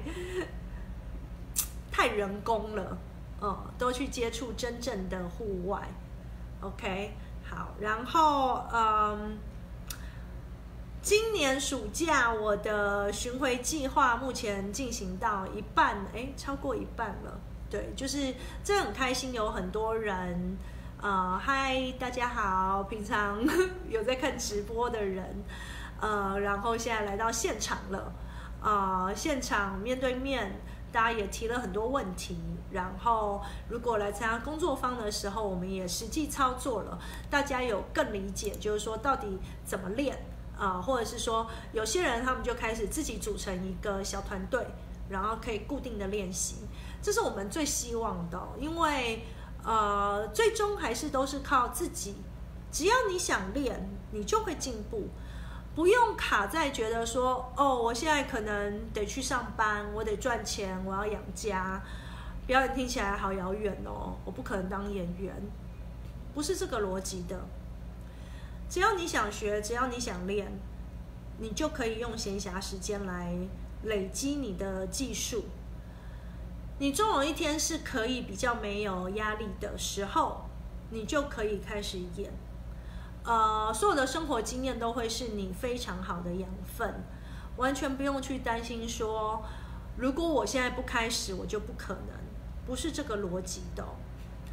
太人工了，呃，都去接触真正的户外。OK， 好，然后嗯，今年暑假我的巡回计划目前进行到一半，哎，超过一半了。对，就是这很开心，有很多人，呃，嗨，大家好，平常有在看直播的人。呃，然后现在来到现场了，呃，现场面对面，大家也提了很多问题。然后，如果来参加工作坊的时候，我们也实际操作了，大家有更理解，就是说到底怎么练啊、呃，或者是说有些人他们就开始自己组成一个小团队，然后可以固定的练习，这是我们最希望的，因为呃，最终还是都是靠自己，只要你想练，你就会进步。不用卡在觉得说，哦，我现在可能得去上班，我得赚钱，我要养家。表演听起来好遥远哦，我不可能当演员，不是这个逻辑的。只要你想学，只要你想练，你就可以用闲暇时间来累积你的技术。你终有一天是可以比较没有压力的时候，你就可以开始演。 呃，所有的生活经验都会是你非常好的养分，完全不用去担心说，如果我现在不开始，我就不可能，不是这个逻辑的哦。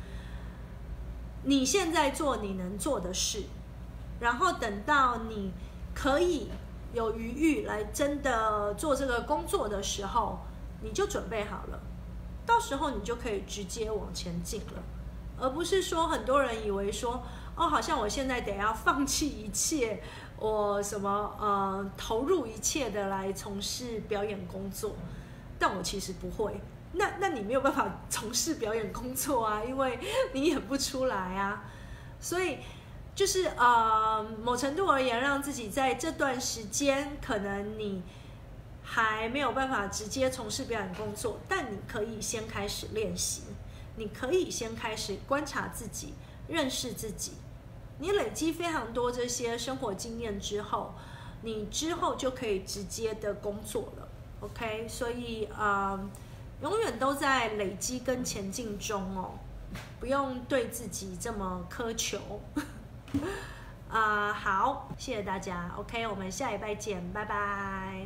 你现在做你能做的事，然后等到你可以有余裕来真的做这个工作的时候，你就准备好了，到时候你就可以直接往前进了，而不是说很多人以为说，哦，好像我现在得要放弃一切，我什么呃投入一切的来从事表演工作，但我其实不会。那那你没有办法从事表演工作啊，因为你演不出来啊。所以就是呃某程度而言，让自己在这段时间，可能你还没有办法直接从事表演工作，但你可以先开始练习，你可以先开始观察自己，认识自己。你累积非常多这些生活经验之后，你之后就可以直接的工作了。OK， 所以呃永远都在累积跟前进中哦，不用对自己这么苛求。啊、呃，好，谢谢大家。OK， 我们下礼拜见，拜拜。